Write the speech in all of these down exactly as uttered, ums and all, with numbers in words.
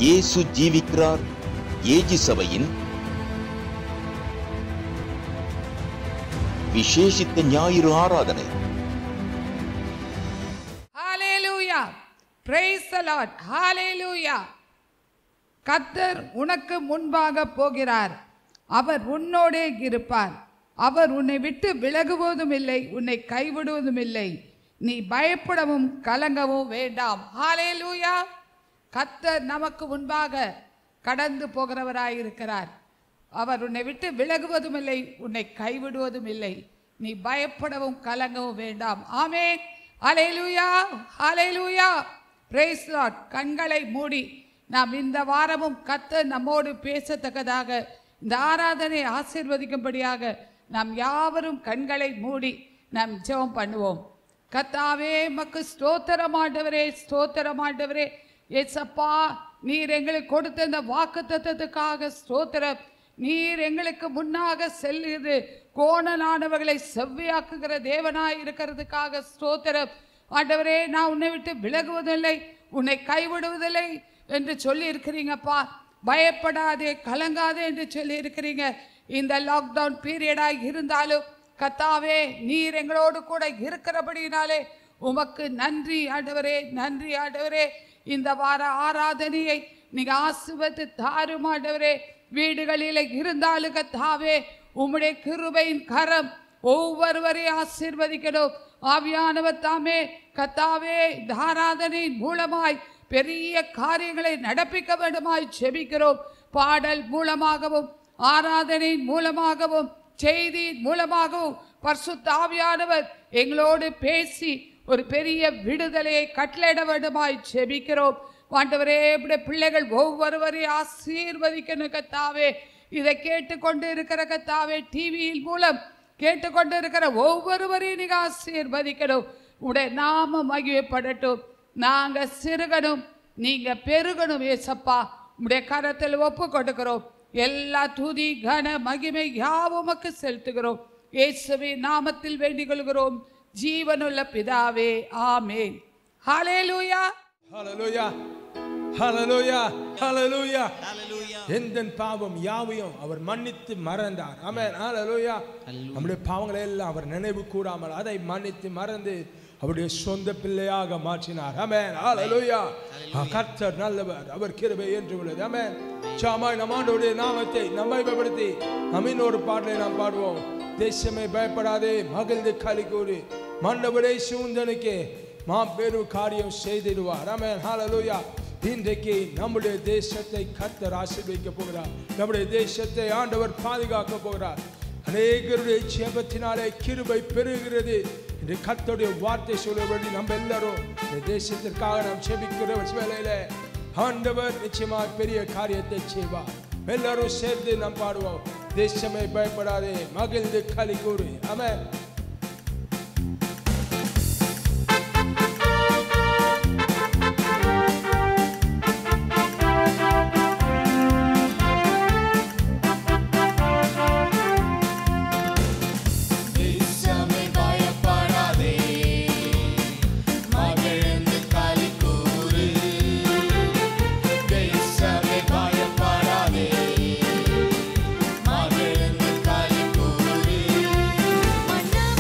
இயேசு ஜீவிக்கிறார் ஏஜி சபையின் விசேஷித்த ஞாயிறு ஆராதனை. ஹalleluya, praise the Lord, hallelujah. கர்த்தர் உனக்கு முன்பாக போகிறார், அவர் உன்னோடே இருப்பார், அவர் உன்னை விட்டு விலகுவதும் இல்லை, உன்னை கைவிடுவதும் இல்லை, நீ பயப்படவும் கலங்கவும் வேண்டாம். ஹalleluya. கர்த்தர் நமக்கு முன்பாக கடந்து போகிறவராயிருக்கிறார், அவர் உன்னை விட்டு விலகுவதும் இல்லை, உன்னை கைவிடுவதும் இல்லை, நீ பயப்படவும் கலங்கவும் வேண்டாம். ஆமென். ஹalleluya, ஹalleluya, praise the Lord. கண்களை மூடி நாம் இந்த வாரமும் கர்த்தர் நம்மோடு பேசத்தக்கதாக இந்த ஆராதனை ஆசீர்வதிக்கும்படியாக நாம் யாவரும் கண்களை மூடி நாம் ஜெபம் பண்ணுவோம். கர்த்தாவே மக்கு ஸ்தோத்திரம் ஆண்டவரே, ஸ்தோத்திரம் ஆண்டவரே. ஏசப்பா, நீர் எங்களுக்கு கொடுத்த இந்த வாக்குத்தத்தத்துக்காக ஸ்தோத்திரம். நீர் எங்களுக்கு முன்னாக செல்லுது கோணலானவர்களை செவ்வியாக்குகிற தேவனாய் இருக்கிறதுக்காக ஸ்தோத்திரம் ஆண்டவரே. நான் உன்னை விட்டு விலகுவதில்லை, உன்னை கைவிடுவதில்லை என்று சொல்லி இருக்கிறீங்கப்பா. பயப்படாதே கலங்காதே என்று சொல்லி இருக்கிறீங்க. இந்த லாக்டவுன் பீரியடாக இருந்தாலும் கர்த்தாவே நீர் எங்களோடு கூட இருக்கிறபடினாலே உமக்கு நன்றி ஆண்டவரே, நன்றி ஆண்டவரே. இந்த வார ஆராதனையை நீங்க ஆசீர்வதித்து தாரும் ஆண்டவரே. வீடுகளில் இருந்தாலும் கர்த்தாவே உம்முடைய கிருபையின் கரம் ஒவ்வொருவரையும் ஆசீர்வதிக்கணும். ஆவியானவர் தாமே கர்த்தாவே இந்த ஆராதனையின் மூலமாய் பெரிய காரியங்களை நடப்பிக்க வேண்டுமாய் ஜெபிக்கிறோம். பாடல் மூலமாகவும் ஆராதனையின் மூலமாகவும் செய்தியின் மூலமாகவும் பரிசுத்த ஆவியானவர் எங்களோடு பேசி ஒரு பெரிய விடுதலையை கட்டளையிட வேண்டுமாய் ஜெபிக்கிறோம். ஆண்டவரே, இப்படி பிள்ளைகள் ஒவ்வொருவரையும் ஆசீர்வதிக்கணும் கர்த்தாவே. இதை கேட்டுக்கொண்டு இருக்கிற கர்த்தாவே, டிவியின் மூலம் கேட்டுக்கொண்டு இருக்கிற ஒவ்வொருவரையும் நீங்க ஆசீர்வதிக்கணும். உடைய நாம மகிமைப்படட்டும். நாங்க சிறுகணும், நீங்க பெருகணும். ஏசப்பா, உடைய கரத்தில் ஒப்பு கொடுக்கிறோம். எல்லா துதி கன மகிமை யாவுமக்கு செலுத்துகிறோம். இயேசுவின் நாமத்தில் வேண்டிக் கொள்கிறோம் ஜீவனுள்ள பிதாவே, ஆமென். ஹalleluya, ஹalleluya, ஹalleluya, ஹalleluya. எந்தன் பாவம் யாவையும் அவர் மன்னித்து மறந்தார். ஆமென். ஹalleluya. நம்முடைய பாவங்களை எல்லாம் அவர் நினைவு கூறாமல் அதை மன்னித்து மறந்து அவருடைய சொந்த பிள்ளையாக மாற்றினார். ஆமென். ஹalleluya. கர்த்தர் நல்லவர், அவர் கிருபை என்று உள்ளது. ஆமென். சாமாய் நம் ஆண்டவருடைய நாமத்தை மகிமைப்படுத்தி அமீன் ஒரு பாடலை நாம் பாடுவோம். தேசமே பயப்படாதே, மகிழ்ந்து களி கூறு, மன்னவரே சூழ்ந்தனுக்கே மாபெரும் காரியம் செய்திடுவார். ஆமென். ஹalleluya. இன்றைக்கு நம்முடைய தேசத்தை கர்த்தர் ஆசீர்வதிக்க போகிறார். நம்முடைய தேசத்தை ஆண்டவர் பாதுகாக்க போகிறார். அநேகருடைய ஜெபத்தினாலே கிருபை பெருகிறது என்று கர்த்தருடைய வார்த்தை சொல்லும்படி நம்ம எல்லாரும் இந்த தேசத்திற்காக நாம் ஜெபிக்கிற வேளையிலே ஆண்டவர் நிச்சயமாக பெரிய காரியத்தை செய்வார். எல்லாரும் சேர்ந்து நாம் பாடுவோம். தேசமே பயப்படாதே, மகிழ்ந்து களி கூறு. ஆமென். மன்னா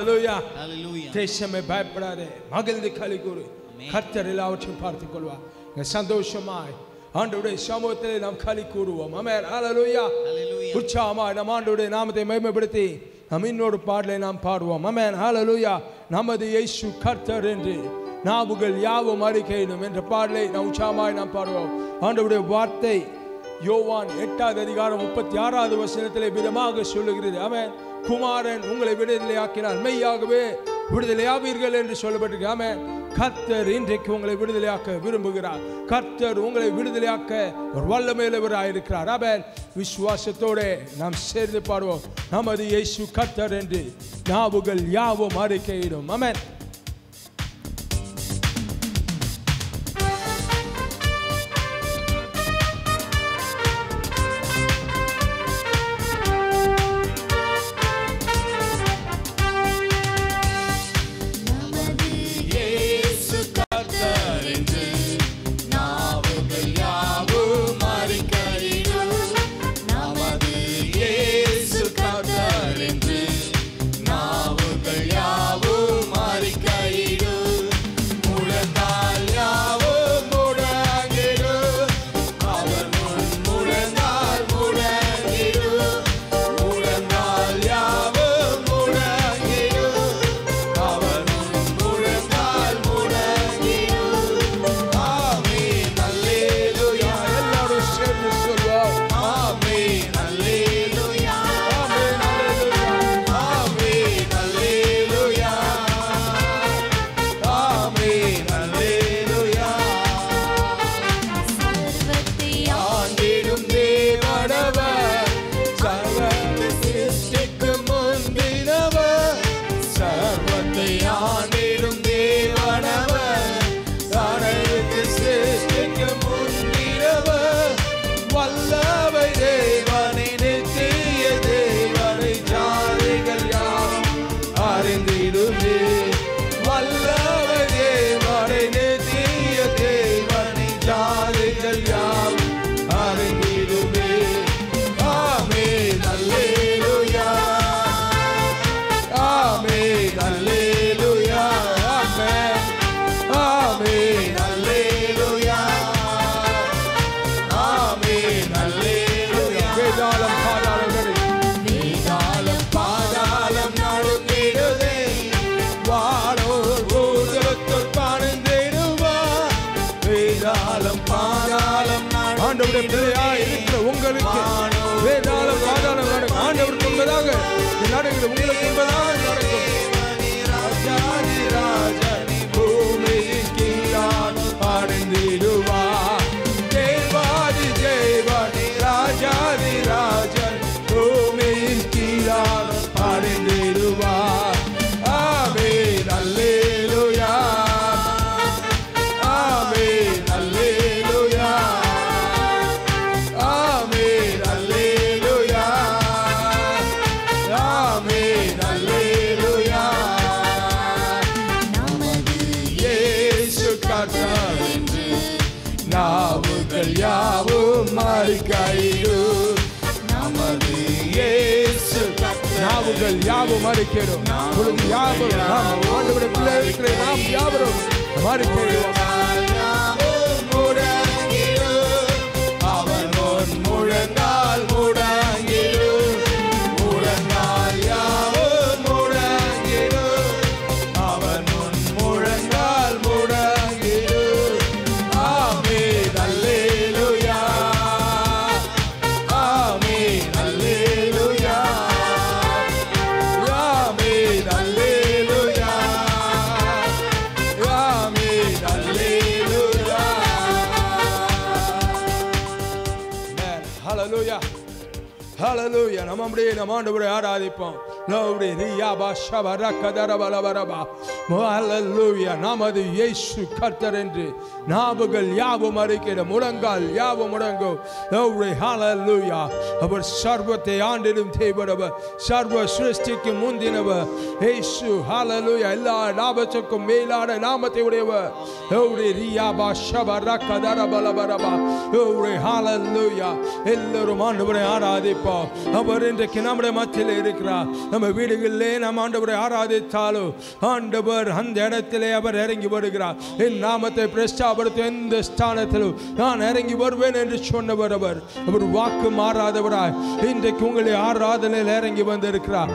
ஹalleluya Hallelujah. தேசமே பயப்படாதே, மகிழ்ந்து களி கூறு. கர்த்தர் எல்லாவற்றையும் பார்த்துக் கொள்வார். சந்தோஷமாய் ஆண்டவருடைய சமூகத்திலே நாம் களி கூறுவோம். ஆமென். ஹalleluya. Hallelujah. உற்சாகமாய் நம் ஆண்டவருடைய நாமத்தை மகிமைப்படுத்தி நாம் இன்னொரு பாடலை நாம் பாடுவோம். ஆமென். ஹalleluya. நமது இயேசு கர்த்தர் என்று நாவுகள் யாவும் அறிக்கையிடும் என்ற பாடலை நாம் உற்சாகமாய் நாம் பாடுவோம். ஆண்டவருடைய வார்த்தை யோவான் எட்டாவது அதிகாரம் முப்பத்தி ஆறாவது வசனத்திலே விதமாக சொல்லுகிறது. ஆமென். குமாரன் உங்களை விடுதலையாக்கினார், மெய்யாகவே விடுதலையாவீர்கள் என்று சொல்லப்பட்டிருக்கு. ஆமென். கர்த்தர் இன்றைக்கு உங்களை விடுதலையாக்க விரும்புகிறார். கர்த்தர் உங்களை விடுதலையாக்க ஒரு வல்லமையுள்ளவராய் இருக்கிறார். ஆமென். விசுவாசத்தோட நாம் சேர்ந்து பாடுவோம். நமது இயேசு கர்த்தர் என்று நாவுகள் யாவும் அறிக்கையிடும். ஆமென். உங்களுக்கு வேதாளம் பாதாளம் நடக்கும். ஆண்டவருக்கு உண்பதாக நடக்குது, உங்களுக்கு உண்பதாக நடக்கும். ராஜாதி ராஜனி பூமியின் கீழான் பணிந்திடுவார். தேவாதி தேவனி ராஜாதி ராஜன் பூமியின் கீழான் பணிந்திடுவார். ஆமென். அல்லேலூயா. ஆமென். அல்லேலூயா. நாவுகள் யாவும் அறிக்கையிடும். நமது இயேசு நாவுகள் யாவும் அறிக்கையிடும். பொழுது யாவரும் நாம் ஆண்டவருடைய பிள்ளைகளை நாம் யாவரும் அறிக்கையிடுவோம். அவன் முன் முழங்கால் முடங்கிடும். முழங்கால் யாவும் முடங்கிடும். அவன் முன் முழங்கால் முடங்கிடும். ஆமென். அல்லேலூயா. ஆமென். அல்லேலூயா. ஆமென். அல்லேலூயா. ஆமென். அல்லேலூயா. ஹalleluya. ஹalleluya. நம்ம அப்படியே நம்ம ஆண்டவரை ஆராதிப்போம். லோரி ரியா பாஷா வரக்கதர பலபரபா ஹalleluya நமது இயேசு கர்த்தர் என்று நாவுகள் யாவும் அறிக்கையிட முழங்கால் யாவும் முழங்கும் glory hallelujah அவர் சர்வத்தை ஆண்டிடும் தேவன் அவர் சர்வ சிருஷ்டிக்கு முந்தினவர் இயேசு hallelujah எல்லா நாமத்துக்கும் மேலான நாமத்தை உடையவர் glory ரியாபா ஷபரக தரபலபரபா glory hallelujah எல்லாரும் ஆண்டவரை ஆராதிப்போம் அவர் இன்றைக்கு நம்முடைய மத்தியில் இருக்கிறார் நம்ம வீடுகளிலே நாம் ஆண்டவரை ஆராதித்தாலும் ஆண்டவர் அந்த இடத்திலே அவர் இறங்கி வருகிறார் என் நாமத்தை பிரஸ்தாபடுத்த எந்த ஸ்தானத்திலும் நான் இறங்கி வருவேன் என்று சொன்னவர் அவர் அவர் வாக்கு மாறாதவராய் இன்றைக்கு உங்களை ஆராதனையில் இறங்கி வந்திருக்கிறார்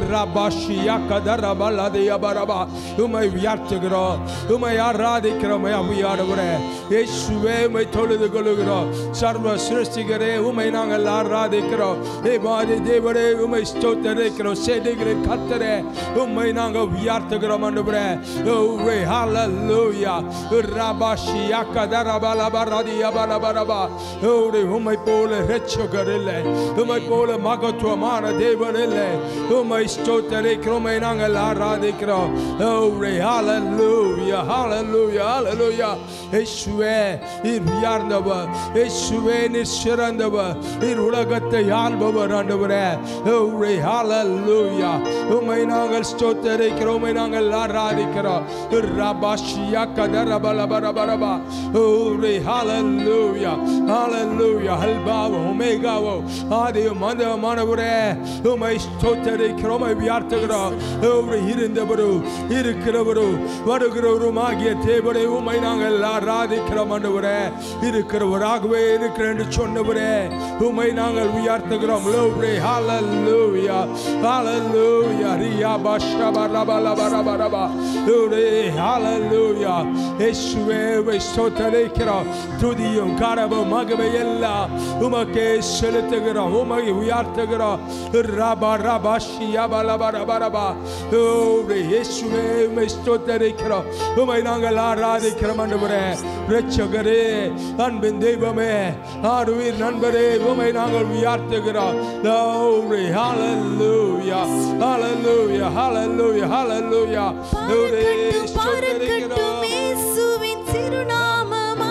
உம்மை உயர்த்துகிறோம் உம்மை ஆராதிக்கிறோம் அபியானவரே இயேசுவே உம்மை தொழுது கொள்ளுகிறோம் சர்வ சிருஷ்டிகரே உம்மை நாங்கள் ஆராதிக்கிறோம் தேவாதி தேவரே உம்மை ஸ்தோத்திரிக்கிறோம் செடுகிற கர்த்தரே உம்மை நாங்கள் உயர்த்துகிறோம் ஆண்டவரே glory hallelujah rabashi akadarabalabaradia balabaraba glory உம்மை போல இரட்சகர் இல்லை உம்மை போல மகத்துவமான தேவன் இல்லை உம்மை ஸ்தோத்திரிக்கிறோம் உம்மை நாங்கள் ஆராதிக்கிறோம் glory hallelujah hallelujah hallelujah இயேசுவே நீர் உயர்ந்தவர் இயேசுவே நீர் சிறந்தவர் நீர் உலகத்தை ஆள்பவர் ஆண்டவரே glory hallelujah உம்மை நாங்கள் ஸ்தோத்திரிக்கிறோம் உம்மை நாங்கள் ஆராதிக்கிறோம் ரபாஷியா கதரபலபரபரபா glory hallelujah hallelujah அல்பாவோ ஒமேகாவோ ஆதியும் அந்தமானவரே உம்மை ஸ்தோத்திரிக்கிறோம் உம்மை உயர்த்துகிறோம் glory இருந்தவரும் இருக்கிறவரும் வருகிறவரும் ஆகிய தேவனே உம்மை நாங்கள் ஆராதிக்கிறோம் ஆண்டவரே இருக்கிறவராகவே இருக்கிற என்று சொன்னவரே உம்மை நாங்கள் உயர்த்துகிறோம் glory hallelujah hallelujah ரியாபா ஷபரபலபரபரபா glory hallelujah இயேசுவே உம்மை ஸ்தோத்திரிக்கிறோம் துதியும் கனமும் மகிமை எல்லாம் உமக்கே செலுத்துகிறோம் உம்மை உயர்த்துகிறோம் ரபா ரபா ஷியபலபரபரபா glory இயேசுவே உம்மை ஸ்தோத்திரிக்கிறோம் உம்மை நாங்கள் ஆராதிக்கிறோம் ஆண்டவரே இரட்சகரே அன்பின் தெய்வமே ஆருயிர் நண்பரே உம்மை நாங்கள் உயர்த்துகிறோம் glory hallelujah hallelujah hallelujah hallelujah glory ஸ்தோத்திரிக்கிறோம் இயேசுவின் திருநாமமா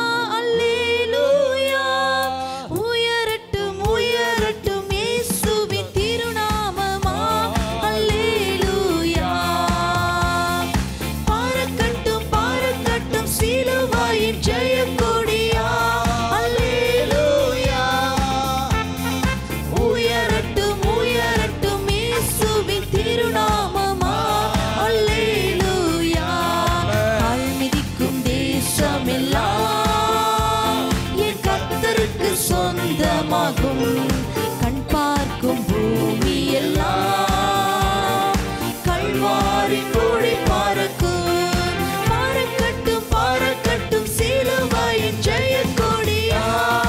அல்லேலூயா உயரட்டும் உயரட்டும் இயேசுவின் திருநாமமா அல்லேலூயா பாரக்கட்டும் பாரக்கட்டும் சிலுவையின் ஜெயக்கொடியா அல்லேலூயா உயரட்டும் உயரட்டும் இயேசுவின் திருநாமமா அல்லேலூயா கால் மிதிக்கும் தேசமெல்லாம் என் கர்த்தருக்கு சொந்தமாகும் கண் பார்க்கும் பூமி எல்லாம் கல்வாரி கோழி பறக்கும் பாரக்கட்டும் பாரக்கட்டும் சிலுவையின் ஜெயக்கொடியா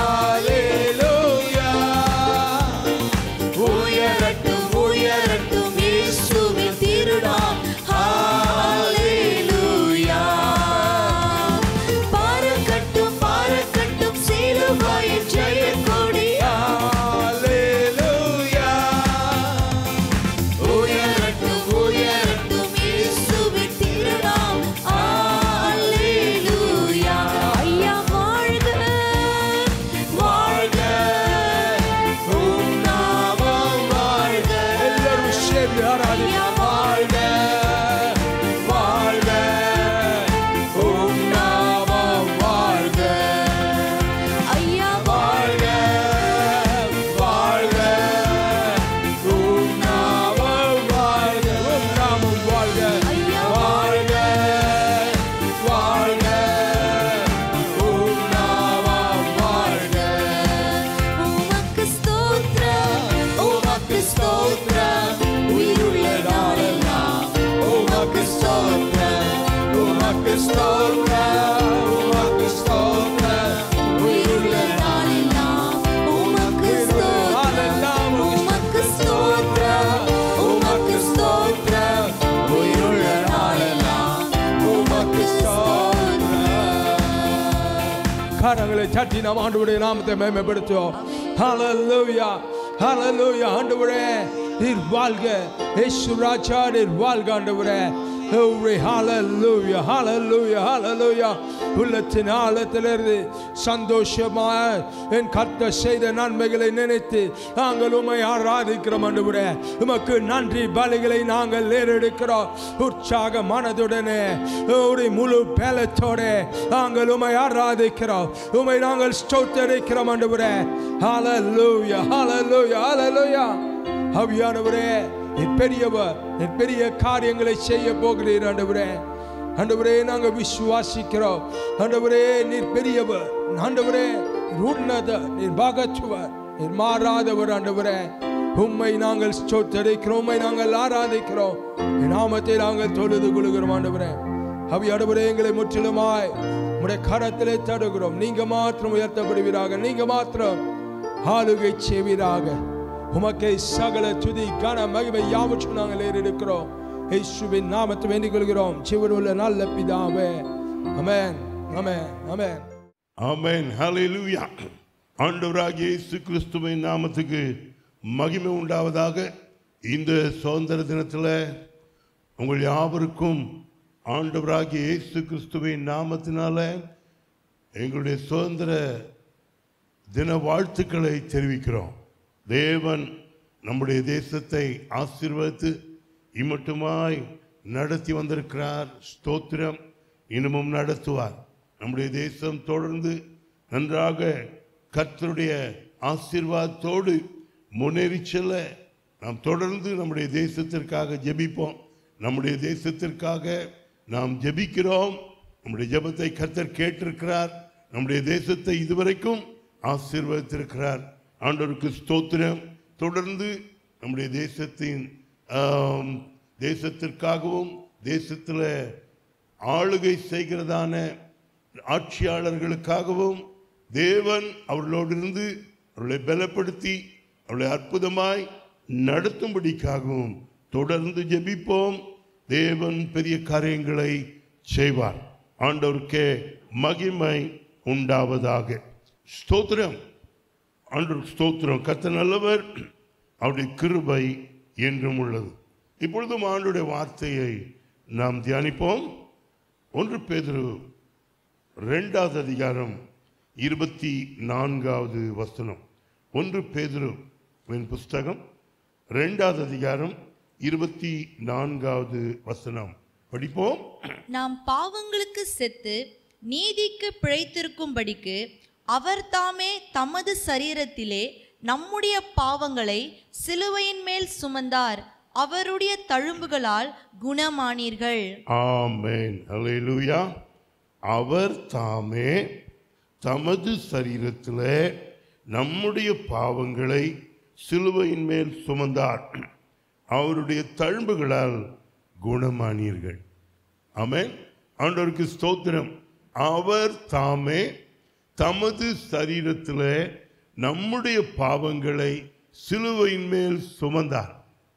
உயரட்டும் உயரட்டும் இயேசுவின் திருநாமம் ஹalleluya பாரக்கட்டும் பாரக்கட்டும் சிலுவையின் ஜெயக்கொடியா hallelujah உயரட்டும் உயரட்டும் இயேசுவின் திருநாமம் ஹalleluya ஐயா வாழ்க வாழ்க உம் நாமம் வாழ்க எல்லாரும் சேர்ந்து ஆராதிப்போம் வாழ்க வாழ்க உம் நாமம் வாழ்க ஐயா வாழ்க வாழ்க உம் நாமம் வாழ்க உம் நாமம் வாழ்க ஐயா வாழ்க வாழ்க உம் நாமம் வாழ்க உமக்கு ஸ்தோத்திரம் உமக்கு ஸ்தோத்திரம் உயிருள்ள நாளெல்லாம் உமக்கு ஸ்தோத்திரம் உமக்கு ஸ்தோத்திரம் உமக்கு ஸ்தோத்திரம் உயிருள்ள நாளெல்லாம் உமக்கு ஸ்தோத்திரம் உமக்கு ஸ்தோத்திரம் உமக்கு ஸ்தோத்திரம் உயிருள்ள நாளெல்லாம் உமக்கு ஸ்தோத்திரம் கரங்களை தட்டி நாம் ஆண்டவருடைய நாமத்தை மேம்படுத்துவோம் ஹalleluya hallelujah ஆண்டவரே நீர் வாழ்க இயேசு ராஜா நீர் வாழ்க ஆண்டவரே Glory, hallelujah, hallelujah, hallelujah. உள்ளத்தின் ஆழத்திலிருந்து சந்தோஷமாய் என் கர்த்தர் செய்த நன்மைகளை நினைத்து நாங்கள் உம்மை ஆராதிக்கிறோம் ஆண்டவரே. உமக்கு நன்றி பலிகளை நாங்கள் ஏறெடுக்கிறோம். உற்சாக மனதுடனே ஒரு முழு பலத்தோட நாங்கள் உம்மை ஆராதிக்கிறோம். உம்மை நாங்கள் ஸ்தோத்திரிக்கிறோம் ஆண்டவரே. ஹalleluya, hallelujah, hallelujah. ஆவியானவரே, நீர் பெரியவர், நீர் பெரிய காரியங்களை செய்ய போகிறீர் ஆண்டவரே. ஆண்டவரே, நாங்கள் விசுவாசிக்கிறோம். ஆண்டவரே, நீர் பெரியவர். ஆண்டவரே, நீர் உன்னத, நீர் மகத்துவர், நீர் மாறாதவர் ஆண்டவரே. உம்மை நாங்கள் ஸ்தோத்திரிக்கிறோம், உம்மை நாங்கள் ஆராதிக்கிறோம். என் நாமத்தை நாங்கள் தொழுது கொள்கிறோம் ஆண்டவரே. ஆவியானவரே, எங்களை முற்றிலுமாய் உம்முடைய கரத்திலே தருகிறோம். நீங்க மாத்திரம் உயர்த்தப்படுவீராக, நீங்க மாத்திரம் ஆளுகை செய்வீராக. உமக்கே சகல துதி கன மகிமை யாவற்றையும் நாங்கள் ஏறெடுக்கிறோம். இயேசுவின் நாமத்தை வேண்டிக் கொள்கிறோம் ஜீவனுள்ள நல்ல பிதாவே. ஆமென், ஆமென், ஆமென், ஆமென். ஹல்லேலூயா. ஆண்டவராகிய இயேசு கிறிஸ்துவின் நாமத்துக்கு மகிமை உண்டாவதாக. இந்த சுதந்திர தினத்தில் உங்கள் யாவருக்கும் ஆண்டவராகிய இயேசு கிறிஸ்துவின் நாமத்தினால எங்களுடைய சுதந்திர தின வாழ்த்துக்களை தெரிவிக்கிறோம். தேவன் நம்முடைய தேசத்தை ஆசீர்வதித்து இம்மட்டுமாய் நடத்தி வந்திருக்கிறார். ஸ்தோத்திரம். இன்னமும் நடத்துவார். நம்முடைய தேசம் தொடர்ந்து நன்றாக கர்த்தருடைய ஆசீர்வாதத்தோடு முன்னேறி செல்ல நாம் தொடர்ந்து நம்முடைய தேசத்திற்காக ஜெபிப்போம். நம்முடைய தேசத்திற்காக நாம் ஜெபிக்கிறோம். நம்முடைய ஜெபத்தை கர்த்தர் கேட்டிருக்கிறார். நம்முடைய தேசத்தை இதுவரைக்கும் ஆசீர்வதித்திருக்கிறார். ஆண்டவருக்கு ஸ்தோத்திரம். தொடர்ந்து நம்முடைய தேசத்தின் தேசத்திற்காகவும் தேசத்தில் ஆளுகை செய்கிறதான ஆட்சியாளர்களுக்காகவும் தேவன் அவர்களோடு இருந்து அவர்களை பலப்படுத்தி அவர்களை அற்புதமாய் நடத்தும்படிக்காகவும் தொடர்ந்து ஜெபிப்போம். தேவன் பெரிய காரியங்களை செய்வார். ஆண்டவருக்கே மகிமை உண்டாவதாக. ஸ்தோத்திரம். ஆண்டவர் ஸ்தோத்திரம். கர்த்தர் நல்லவர், அவருடைய கிருபை என்றும் உள்ளது. இப்பொழுதும் ஆண்டவருடைய வார்த்தையை நாம் தியானிப்போம். ஒன்று பேதுரு இரண்டாவது அதிகாரம் இருபத்தி நான்காவது வசனம். ஒன்று பேதுரு புஸ்தகம் இரண்டாவது அதிகாரம் இருபத்தி நான்காவது வசனம் படிப்போம். நாம் பாவங்களுக்கு செத்து நீதிக்கு பிழைத்திருக்கும்படிக்கு அவர் தாமே தமது சரீரத்திலே நம்முடைய பாவங்களை சிலுவையின் மேல் சுமந்தார். அவருடைய தழும்புகளால் குணமானீர்கள். ஆமென், அல்லேலூயா. அவர் தாமே தமது சரீரத்திலே நம்முடைய பாவங்களை சிலுவையின் மேல் சுமந்தார். அவருடைய தழும்புகளால் குணமானீர்கள். ஆமென். ஆண்டவருக்கு ஸ்தோத்திரம். அவர் தாமே தமது சரீரத்தில் நம்முடைய பாவங்களை சிலுவையின் மேல் சுமந்தார்.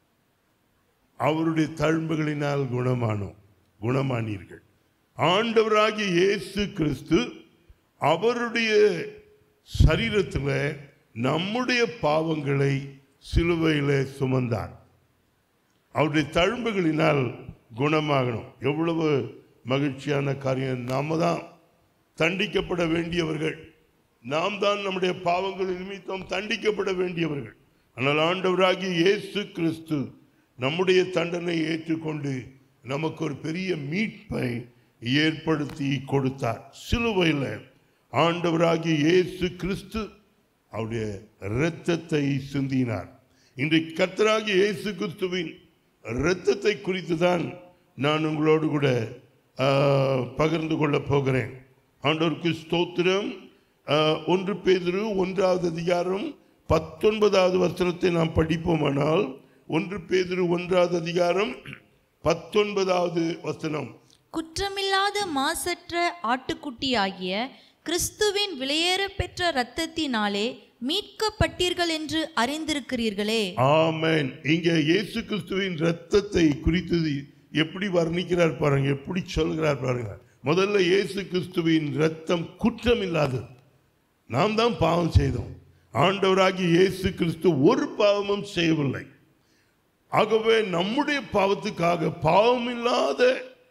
அவருடைய தழும்புகளினால் குணமானோம், குணமானீர்கள். ஆண்டவராகிய இயேசு கிறிஸ்து அவருடைய சரீரத்தில் நம்முடைய பாவங்களை சிலுவையில் சுமந்தார். அவருடைய தழும்புகளினால் குணமாகணும். எவ்வளவு மகிழ்ச்சியான காரியம். நாம தான் தண்டிக்கப்பட வேண்டியவர்கள். நாம் தான் நம்முடைய பாவங்கள் நிமித்தம் தண்டிக்கப்பட வேண்டியவர்கள். ஆனால் ஆண்டவராகிய இயேசு கிறிஸ்து நம்முடைய தண்டனை ஏற்றுக்கொண்டு நமக்கு ஒரு பெரிய மீட்பை ஏற்படுத்தி கொடுத்தார். சிலுவையில் ஆண்டவராகிய இயேசு கிறிஸ்து அவருடைய இரத்தத்தை சிந்தினார். இன்றைக்கு கர்த்தராகிய இயேசு கிறிஸ்துவின் இரத்தத்தை குறித்து தான் நான் உங்களோடு கூட பகிர்ந்து கொள்ள போகிறேன். ஆண்டவருக்கு ஸ்தோத்திரம். ஒன்று பேதுரு ஒன்றாவது அதிகாரம் பத்தொன்பதாவது வசனத்தை நாம் படிப்போமானால், ஒன்று பேதுரு ஒன்றாவது அதிகாரம் பத்தொன்பதாவது வசனம். குற்றமில்லாத மாசற்ற ஆட்டுக்குட்டியாகிய கிறிஸ்துவின் விலையேற பெற்ற இரத்தத்தினாலே மீட்கப்பட்டீர்கள் என்று அறிந்திருக்கிறீர்களே. ஆமென். இங்கே இயேசு கிறிஸ்துவின் இரத்தத்தை குறித்து எப்படி வர்ணிக்கிறார் பாருங்க, எப்படி சொல்கிறார் பாருங்க. முதல்ல இயேசு கிறிஸ்துவின் இரத்தம் குற்றம் இல்லாதது. நாம் தான் பாவம் செய்தோம். ஆண்டவராகிய இயேசு கிறிஸ்து ஒரு பாவமும் செய்யவில்லை. ஆகவே நம்முடைய பாவத்துக்காக பாவமில்லாத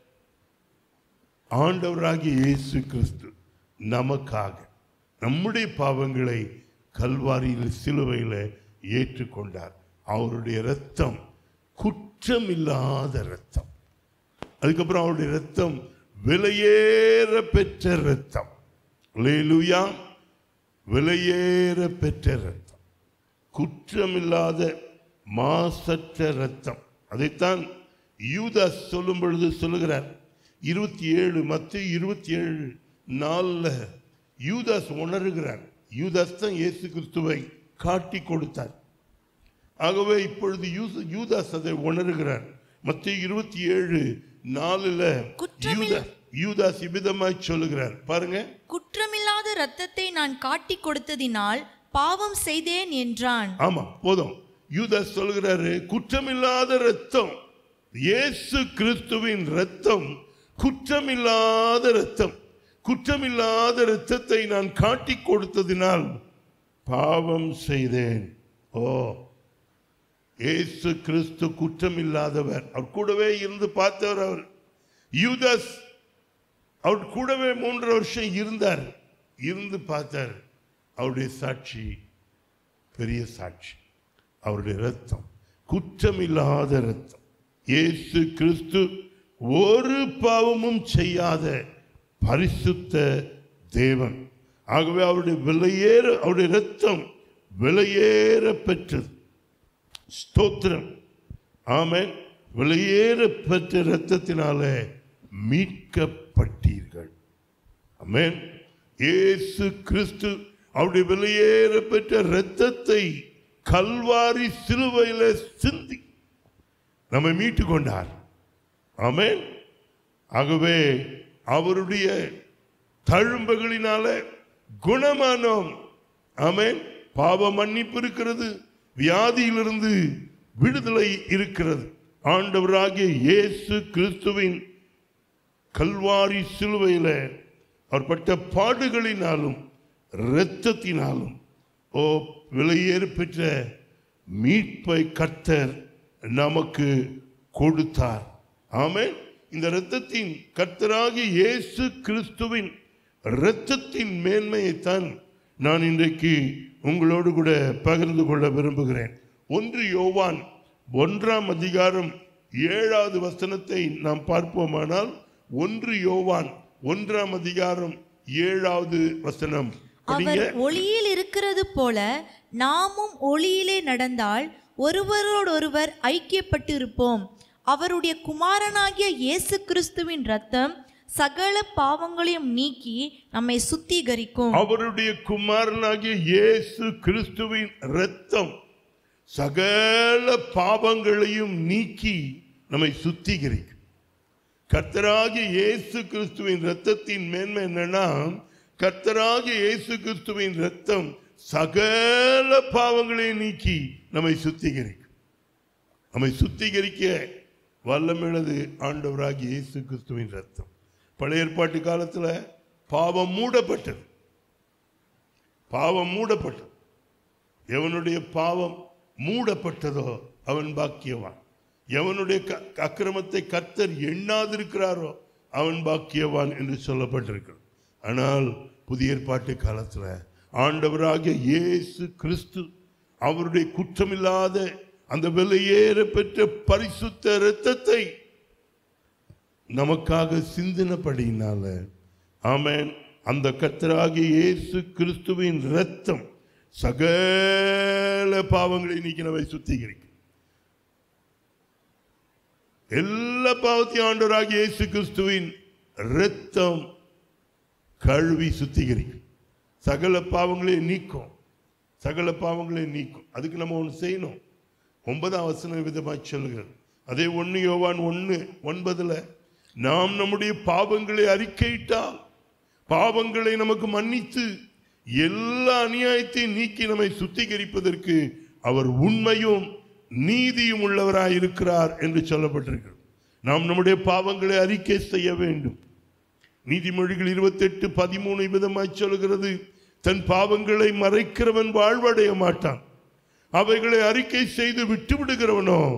ஆண்டவராகிய இயேசு கிறிஸ்து நமக்காக நம்முடைய பாவங்களை கல்வாரியில் சிலுவையில் ஏற்றுக்கொண்டார். அவருடைய இரத்தம் குற்றமில்லாத இரத்தம். அதுக்கப்புறம் அவருடைய இரத்தம் விலையேற பெற்ற இரத்தம். அல்லேலூயா. விலையேற பெற்ற இரத்தம், குற்றமில்லாத மாசற்ற இரத்தம். அதைத்தான் யூதாஸ் சொல்லும் பொழுது சொல்லுகிறார். இருபத்தி ஏழு மத்திய இருபத்தி ஏழு நாலுல யூதாஸ் உணர்கிறார். யூதாஸ் தான் இயேசு கிறிஸ்துவை காட்டி கொடுத்தார். ஆகவே இப்பொழுது யூதாஸ் அதை உணர்கிறார். மத்திய இருபத்தி ஏழு நாலுல யூதாஸ் இவ்விதமாய் சொல்லுகிறார். பாருங்க, குற்றமில்லாத இரத்தத்தை நான் காட்டி கொடுத்ததினால் பாவம் செய்தேன் என்றான். ஆமா, போதும். யூதாஸ் சொல்லுகிறாரு, குற்றமில்லாத இரத்தம், இயேசு கிறிஸ்துவின் இரத்தம் குற்றமில்லாத இரத்தம். குற்றமில்லாத இரத்தத்தை நான் காட்டி கொடுத்ததினால் பாவம் செய்தேன். ஓ, இயேசு கிறிஸ்து குற்றமில்லாதவர். அவர் கூடவே இருந்து பார்த்தவர். அவர் யூதாஸ் அவர் கூடவே மூன்று வருஷம் இருந்தார், இருந்து பார்த்தார். அவருடைய சாட்சி பெரிய சாட்சி. அவருடைய இரத்தம் குற்றமில்லாத இரத்தம். இயேசு கிறிஸ்து ஒரு பாவமும் செய்யாத பரிசுத்த தேவன். ஆகவே அவருடைய விலையேற அவருடைய இரத்தம் விலையேற பெற்றது. ஸ்தோத்திரம். ஆமென். விலையேற பெற்ற இரத்தத்தினாலே மீட்கப்பட்டீர்கள். ஆமென். இயேசு கிறிஸ்து அவருடைய விலையேற பெற்ற இரத்தத்தை கல்வாரி சிலுவையில சிந்தி நம்மை மீட்டு கொண்டார். ஆமென். ஆகவே அவருடைய தழும்புகளினால குணமானோம். ஆமென். பாவ மன்னிப்பு இருக்கிறது, வியாதியிலிருந்து விடுதலை இருக்கிறது. ஆண்டவராகிய இயேசு கிறிஸ்துவின் கல்வாரி சிலுவையில அவர் பட்ட பாடுகளினாலும் இரத்தத்தினாலும் ஓ விலையேறு பெற்ற மீட்பை கர்த்தர் நமக்கு கொடுத்தார். ஆமென். இந்த இரத்தத்தின் கர்த்தராகிய இயேசு கிறிஸ்துவின் இரத்தத்தின் மேன்மையைத்தான் நான் இன்றைக்கு உங்களோடு கூட பகிர்ந்து கொள்ள விரும்புகிறேன். ஒன்று யோவான் ஒன்றாம் அதிகாரம் ஏழாவது வசனத்தை நாம் பார்ப்போமானால், ஒன்று யோவான் ஒன்றாம் அதிகாரம் ஏழாவது வசனம். அவர் ஒளியில் இருக்கிறது போல நாமும் ஒளியிலே நடந்தால் ஒருவரோடொருவர் ஐக்கியப்பட்டு இருப்போம். அவருடைய குமாரனாகிய இயேசு கிறிஸ்துவின் இரத்தம் சகல பாவங்களையும் நீக்கி நம்மை சுத்திகரிக்கும். அவருடைய குமாரனாகிய இயேசு கிறிஸ்துவின் இரத்தம் சகல பாவங்களையும் நீக்கி நம்மை சுத்திகரிக்கும். கர்த்தராகிய இயேசு கிறிஸ்துவின் இரத்தத்தின் மேன்மை என்னன்னா, கர்த்தராகிய இயேசு கிறிஸ்துவின் இரத்தம் சகல பாவங்களையும் நீக்கி நம்மை சுத்திகரிக்கும். நம்மை சுத்திகரிக்க வல்லமையுள்ளது ஆண்டவராகிய இயேசு கிறிஸ்துவின் இரத்தம். பழைய ஏற்பாட்டு காலத்துல பாவம் மூடப்பட்டது. பாவம் மூடப்பட்டது. எவனுடைய பாவம் மூடப்பட்டதோ அவன் பாக்கியவான். எவனுடைய அக்கிரமத்தை கர்த்தர் எண்ணாதிருக்கிறாரோ அவன் பாக்கியவான் என்று சொல்லப்பட்டிருக்கிறது. ஆனால் புதிய ஏற்பாட்டு காலத்துல ஆண்டவராகிய இயேசு கிறிஸ்து அவருடைய குற்றமில்லாத அந்த விலையேற பெற்ற பரிசுத்த இரத்தத்தை நமக்காக சிந்தினபடியினால, ஆமென், அந்த கர்த்தராகிய இயேசு கிறிஸ்துவின் இரத்தம் சகல பாவங்களை நீக்கி நம்மை சுத்திகரிக்கும். எல்லா பாவத்தையும் ஆண்டவராகிய இயேசு கிறிஸ்துவின் இரத்தம் கழுவி சுத்திகரிக்கும். சகல பாவங்களை நீக்கும். சகல பாவங்களை நீக்கும். அதுக்கு நம்ம ஒன்று செய்யணும். ஒன்பதாம் வசனம் விதமாய் சொல்லுகிறது. அதே ஒன்று யோவான் ஒன்று ஒன்பதுல நாம் நம்முடைய பாவங்களை அறிக்கையிட்டால் பாவங்களை நமக்கு மன்னித்து எல்லா அநியாயத்தையும் நீக்கி நம்மை சுத்திகரிப்பதற்கு அவர் உண்மையும் நீதியும் உள்ளவராய் இருக்கிறார் என்று சொல்லப்பட்டிருக்கிறது. நாம் நம்முடைய பாவங்களை அறிக்கை செய்ய வேண்டும். நீதிமொழிகள் இருபத்தி எட்டு பதிமூணு விதமாய் சொல்கிறது, தன் பாவங்களை மறைக்கிறவன் வாழ்வடைய மாட்டான், அவைகளை அறிக்கை செய்து விட்டு விடுகிறவனோ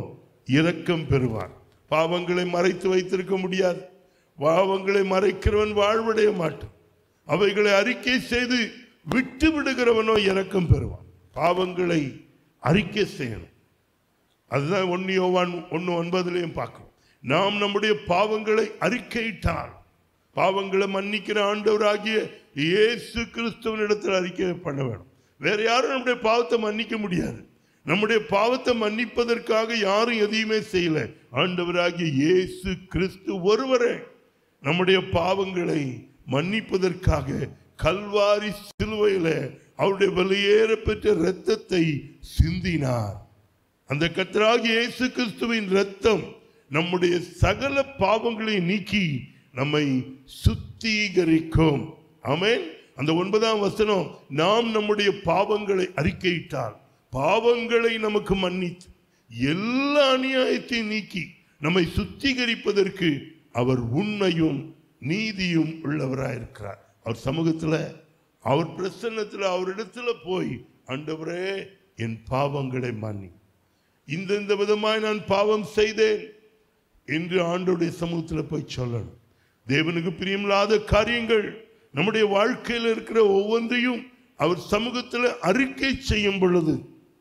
இரக்கம் பெறுவான். பாவங்களை மறைத்து வைத்திருக்க முடியாது. பாவங்களை மறைக்கிறவன் வாழ்வடைய மாட்டான். அவைகளை அறிக்கை செய்து விட்டு விடுகிறவனோ இரக்கம் பெறுவான். பாவங்களை அறிக்கை செய்யணும். அதுதான் ஒன்னு யோவான் ஒன்னு ஒன்பதுலையும் பார்க்கிறோம். நாம் நம்முடைய பாவங்களை அறிக்கையிட்டால் பாவங்களை மன்னிக்கிற ஆண்டவராகிய இயேசு கிறிஸ்துவினிடத்தில் அறிக்கை பண்ண வேணும். வேற யாரும் நம்முடைய பாவத்தை மன்னிக்க முடியாது. நம்முடைய பாவத்தை மன்னிப்பதற்காக யாரும் எதையுமே செய்யல. ஆண்டவராகிய இயேசு கிறிஸ்து ஒருவரே நம்முடைய பாவங்களை மன்னிப்பதற்காக கல்வாரி சிலுவையில அவருடைய வெளியேற பெற்ற இரத்தத்தை சிந்தினார். அந்த கர்த்தராகிய இயேசு கிறிஸ்துவின் இரத்தம் நம்முடைய சகல பாவங்களை நீக்கி நம்மை சுத்திகரிக்கும். ஆமென். அந்த ஒன்பதாம் வசனம், நாம் நம்முடைய பாவங்களை அறிக்கையிட்டால் பாவங்களை நமக்கு மன்னித்து எல்லா அநியாயத்தையும் நீக்கி நம்மை சுத்திகரிப்பதற்கு அவர் உண்மையும் நீதியும் உள்ளவராயிருக்கிறார். அவர் சமூகத்தில், அவர் பிரசன்னத்தில், அவரிடத்துல போய் ஆண்டவரே என் பாவங்களை மன்னி, இந்த இந்த விதமாய் நான் பாவம் செய்தேன் என்று ஆண்டவருடைய சமூகத்தில் போய் சொல்லணும். தேவனுக்கு பிரியமில்லாத காரியங்கள் நம்முடைய வாழ்க்கையில் இருக்கிற ஒவ்வொன்றையும் அவர் சமூகத்தில் அறிக்கை செய்யும் பொழுது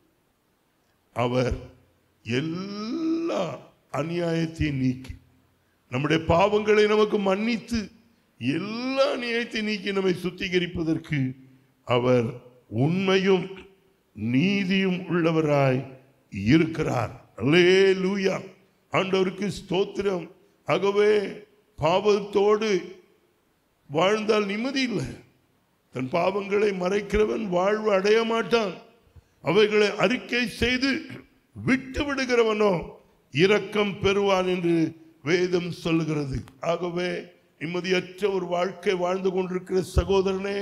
அவர் எல்லா அநியாயத்தையும் நீக்கி நம்முடைய பாவங்களை நமக்கு மன்னித்து எல்லா அநியாயத்தையும் நீக்கி நம்மை சுத்திகரிப்பதற்கு அவர் உண்மையும் நீதியும் உள்ளவராய் இருக்கிறார். அல்லேலூயா. ஆண்டவருக்கு ஸ்தோத்திரம். ஆகவே பாவத்தோடு வாழ்ந்தால் நிம்மதி இல்லை. தன் பாவங்களை மறைக்கிறவன் வாழ்வு அடைய மாட்டான். அவைகளை அறிக்கை செய்து விட்டு விடுகிறவனோ இரக்கம் பெறுவான் என்று வேதம் சொல்லுகிறது. ஆகவே நிம்மதியற்ற ஒரு வாழ்க்கை வாழ்ந்து கொண்டிருக்கிற சகோதரனே,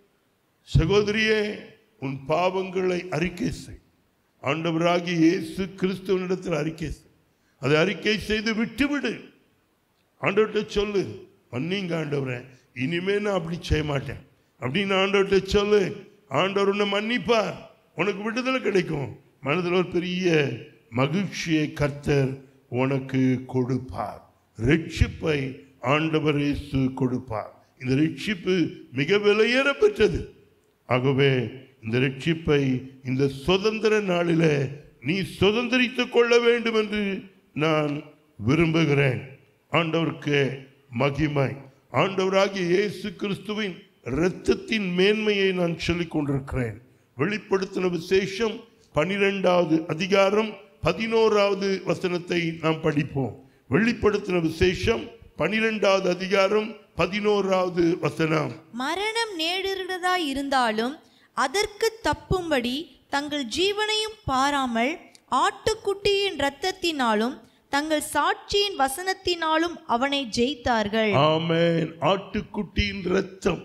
சகோதரியே, உன் பாவங்களை அறிக்கை செய். ஆண்டவராகிய இயேசு கிறிஸ்துவனிடத்தில் அறிக்கை செய். அதை அறிக்கை செய்து விட்டுவிடு. ஆண்டவர்கிட்ட சொல்லு, மன்னிங்க ஆண்டவரே, இனிமே நான் அப்படி செய்ய மாட்டேன் அப்படின்னு ஆண்டவர்கிட்ட சொல்லு. ஆண்டவர் உன்னை மன்னிப்பார். உனக்கு விடுதலை கிடைக்கும். மனதில் ஒரு பெரிய மகிழ்ச்சியை கர்த்தர் உனக்கு கொடுப்பார். ரட்சிப்பை ஆண்டவர் இயேசு கொடுப்பார். இந்த ரட்சிப்பு மிக விலையேற பெற்றது. ஆகவே இந்த ரட்சிப்பை இந்த சுதந்திர நாளில் நீ சுதந்திரித்துக் கொள்ள வேண்டும் என்று நான் விரும்புகிறேன். ஆண்டவருக்கு மகிமை. ஆண்டவராகிய இயேசு கிறிஸ்துவின் இரத்தத்தின் மேன்மையை நான் சொல்லிக் கொண்டிருக்கிறேன். வெளிப்படுத்தின விசேஷம் பனிரெண்டாவது அதிகாரம் பதினோராவது வசனத்தை நாம் படிப்போம். வெளிப்படுத்தின விசேஷம் பனிரெண்டாவது அதிகாரம் பதினோராவது வசனம். மரணம் நேரிடுகிறதா இருந்தாலும் அதற்கு தப்பும்படி தங்கள் ஜீவனையும் பாராமல் ஆட்டுக்குட்டியின் இரத்தத்தினாலும் தங்கள் சாட்சியின் வசனத்தினாலும் அவனை ஜெயித்தார்கள். ஆமென். ஆட்டுக்குட்டியின் இரத்தம்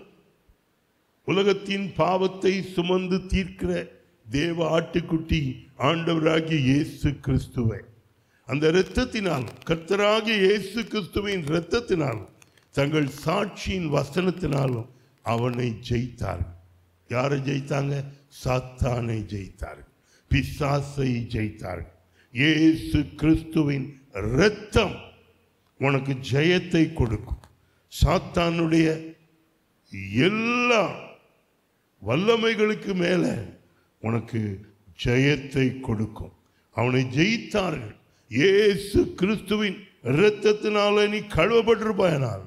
உலகத்தின் பாவத்தை சுமந்து தீர்க்கிற தேவ ஆட்டுக்குட்டி ஆண்டவராகிய இயேசு கிறிஸ்துவை, அந்த இரத்தத்தினால், கர்த்தராகிய இயேசு கிறிஸ்துவின் இரத்தத்தினால் தங்கள் சாட்சியின் வசனத்தினாலும் அவனை ஜெயித்தார்கள். யாரை ஜெயித்தாங்க? சாத்தானை ஜெயித்தார்கள், பிசாசை ஜெயித்தார்கள். இயேசு கிறிஸ்துவின் இரத்தம் உனக்கு ஜெயத்தை கொடுக்கும். சாத்தானுடைய எல்லா வல்லமைகளுக்கு மேல உனக்கு ஜெயத்தை கொடுக்கும். அவனை ஜெயித்தார்கள். இயேசு கிறிஸ்துவின் இரத்தத்தினால நீ கழுவப்பட்டிருப்பாயனால்,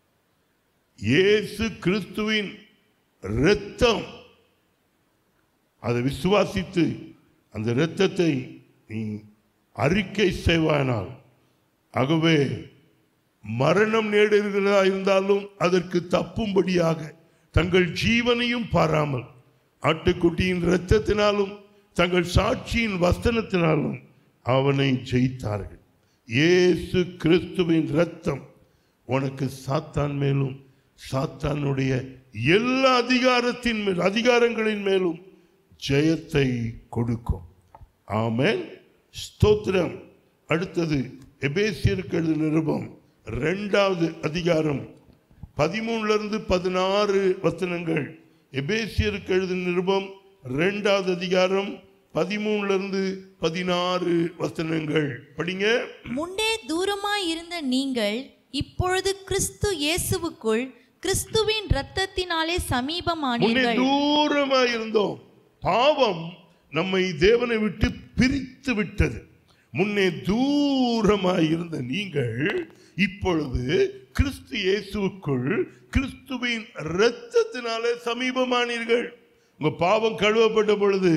இயேசு கிறிஸ்துவின் இரத்தம், அதை விசுவாசித்து அந்த இரத்தத்தை நீ அறிக்கை செய்வானால், ஆகவே மரணம் நேடுகிறதா இருந்தாலும் அதற்கு தப்பும்படியாக தங்கள் ஜீவனையும் பாராமல் ஆட்டுக்குட்டியின் இரத்தத்தினாலும் தங்கள் சாட்சியின் வசனத்தினாலும் அவனை ஜெயித்தார்கள். இயேசு கிறிஸ்துவின் இரத்தம் உனக்கு சாத்தான் மேலும் சாத்தானுடைய எல்லா அதிகாரத்தின் மேல் அதிகாரங்களின் மேலும் ஜெயத்தை கொடுக்கும். ஆமென். ஸ்தோத்திரம். அடுத்தது எபேசியருக்கு எழுதின நிருபம் இரண்டாவது அதிகாரம் பதிமூணுல இருந்து பதினாறு வசனங்கள். எபேசியருக்கு எழுதின நிருபம் இரண்டாவது அதிகாரம் பதிமூணுல இருந்து பதினாறு வசனங்கள் படிங்க. முன்னே தூரமாய் இருந்த நீங்கள் இப்பொழுது கிறிஸ்து இயேசுவுக்குள் கிறிஸ்துவின் இரத்தத்தினாலே சமீபமானீர்கள். தூரமாய் இருந்தோம், பாவம் நம்மை தேவனை விட்டு பிரித்து விட்டது. முன்னே தூரமாய் இருந்த நீங்கள் இப்பொழுது கிறிஸ்து இயேசுவுக்குள் கிறிஸ்துவின் இரத்தத்தினாலே சமீபமானீர்கள். உங்க பாவம் கழுவப்பட்ட பொழுது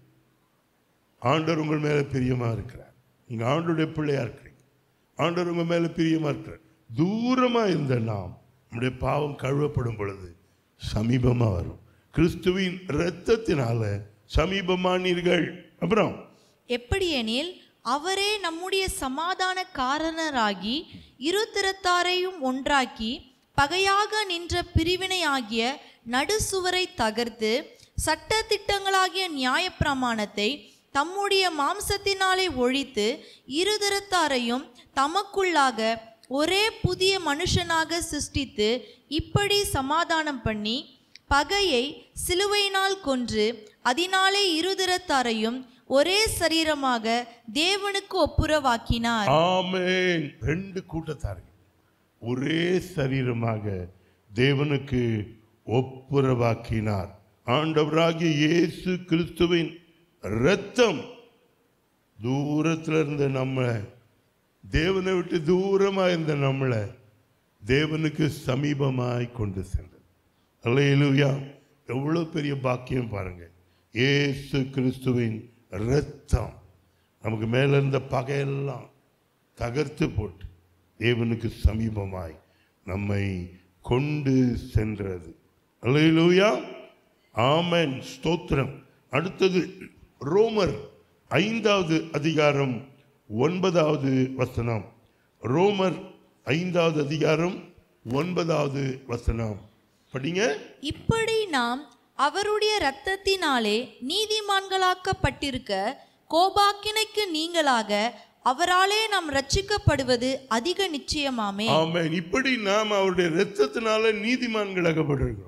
ஆண்டவர் உங்கள் மேல பிரியமா இருக்கிறார். நீங்க ஆண்டவருடைய பிள்ளையா இருக்கிறீங்க. ஆண்டவர் உங்க மேல பிரியமா இருக்கிறார். தூரமா இருந்த நாம் நம்முடைய பாவம் கழுவப்படும் பொழுது சமீபமா வரும். கிறிஸ்துவின் இரத்தத்தினால சமீபமானீர்கள். அப்புறம் எப்படியெனில் அவரே நம்முடைய சமாதான காரணராகி இரு திறத்தாரையும் ஒன்றாக்கி பகையாக நின்ற பிரிவினை ஆகிய நடுசுவரை தகர்த்து சட்ட திட்டங்களாகிய நியாயப்பிரமாணத்தை தம்முடைய மாம்சத்தினாலே ஒழித்து இருதரத்தாரையும் தமக்குள்ளாக ஒரே புதிய மனுஷனாக சிருஷ்டித்து இப்படி சமாதானம் பண்ணி பகையை சிலுவையினால் கொன்று அதனாலே இருதரத்தாரையும் ஒரே சரீரமாக தேவனுக்கு ஒப்புரவாக்கினார். ஆமென். ரெண்டு கூட்டத்தார்கள் ஒரே சரீரமாக தேவனுக்கு ஒப்புரவாக்கினார். ஆண்டவராகிய இயேசு கிறிஸ்துவின் இரத்தம் தூரத்தில் இருந்த நம்மளை, தேவனை விட்டு தூரமா இருந்த நம்மளை தேவனுக்கு சமீபமாய் கொண்டு சென்றது. அல்லேலூயா. எவ்வளவு பெரிய பாக்கியம் பாருங்க. இயேசு கிறிஸ்துவின் இரத்தம் நமக்கு மேல இருந்த பகையெல்லாம் தகர்த்து போட்டு தேவனுக்கு சமீபமாய் நம்மை கொண்டு சென்றது. அல்லேலூயா. ஆமென். ஸ்தோத்திரம். அடுத்தது ரோமர் ஐந்தாவது அதிகாரம் ஒன்பதாவது வசனம். ரோமர் ஐந்தாவது அதிகாரம் ஒன்பதாவது வசனம் படிங்க. இப்படி நாம் அவருடைய இரத்தத்தினாலே நீதிமான்களாக்கப்பட்டிருக்க கோபாக்கினைக்கு நீங்களாக அவராலே நாம் ரட்சிக்கப்படுவது அதிக நிச்சயமாமே. ஆமென். இப்படி நாம் அவருடைய இரத்தத்தினால நீதிமான்களாக்கப்பட்டிருக்கிறோம்.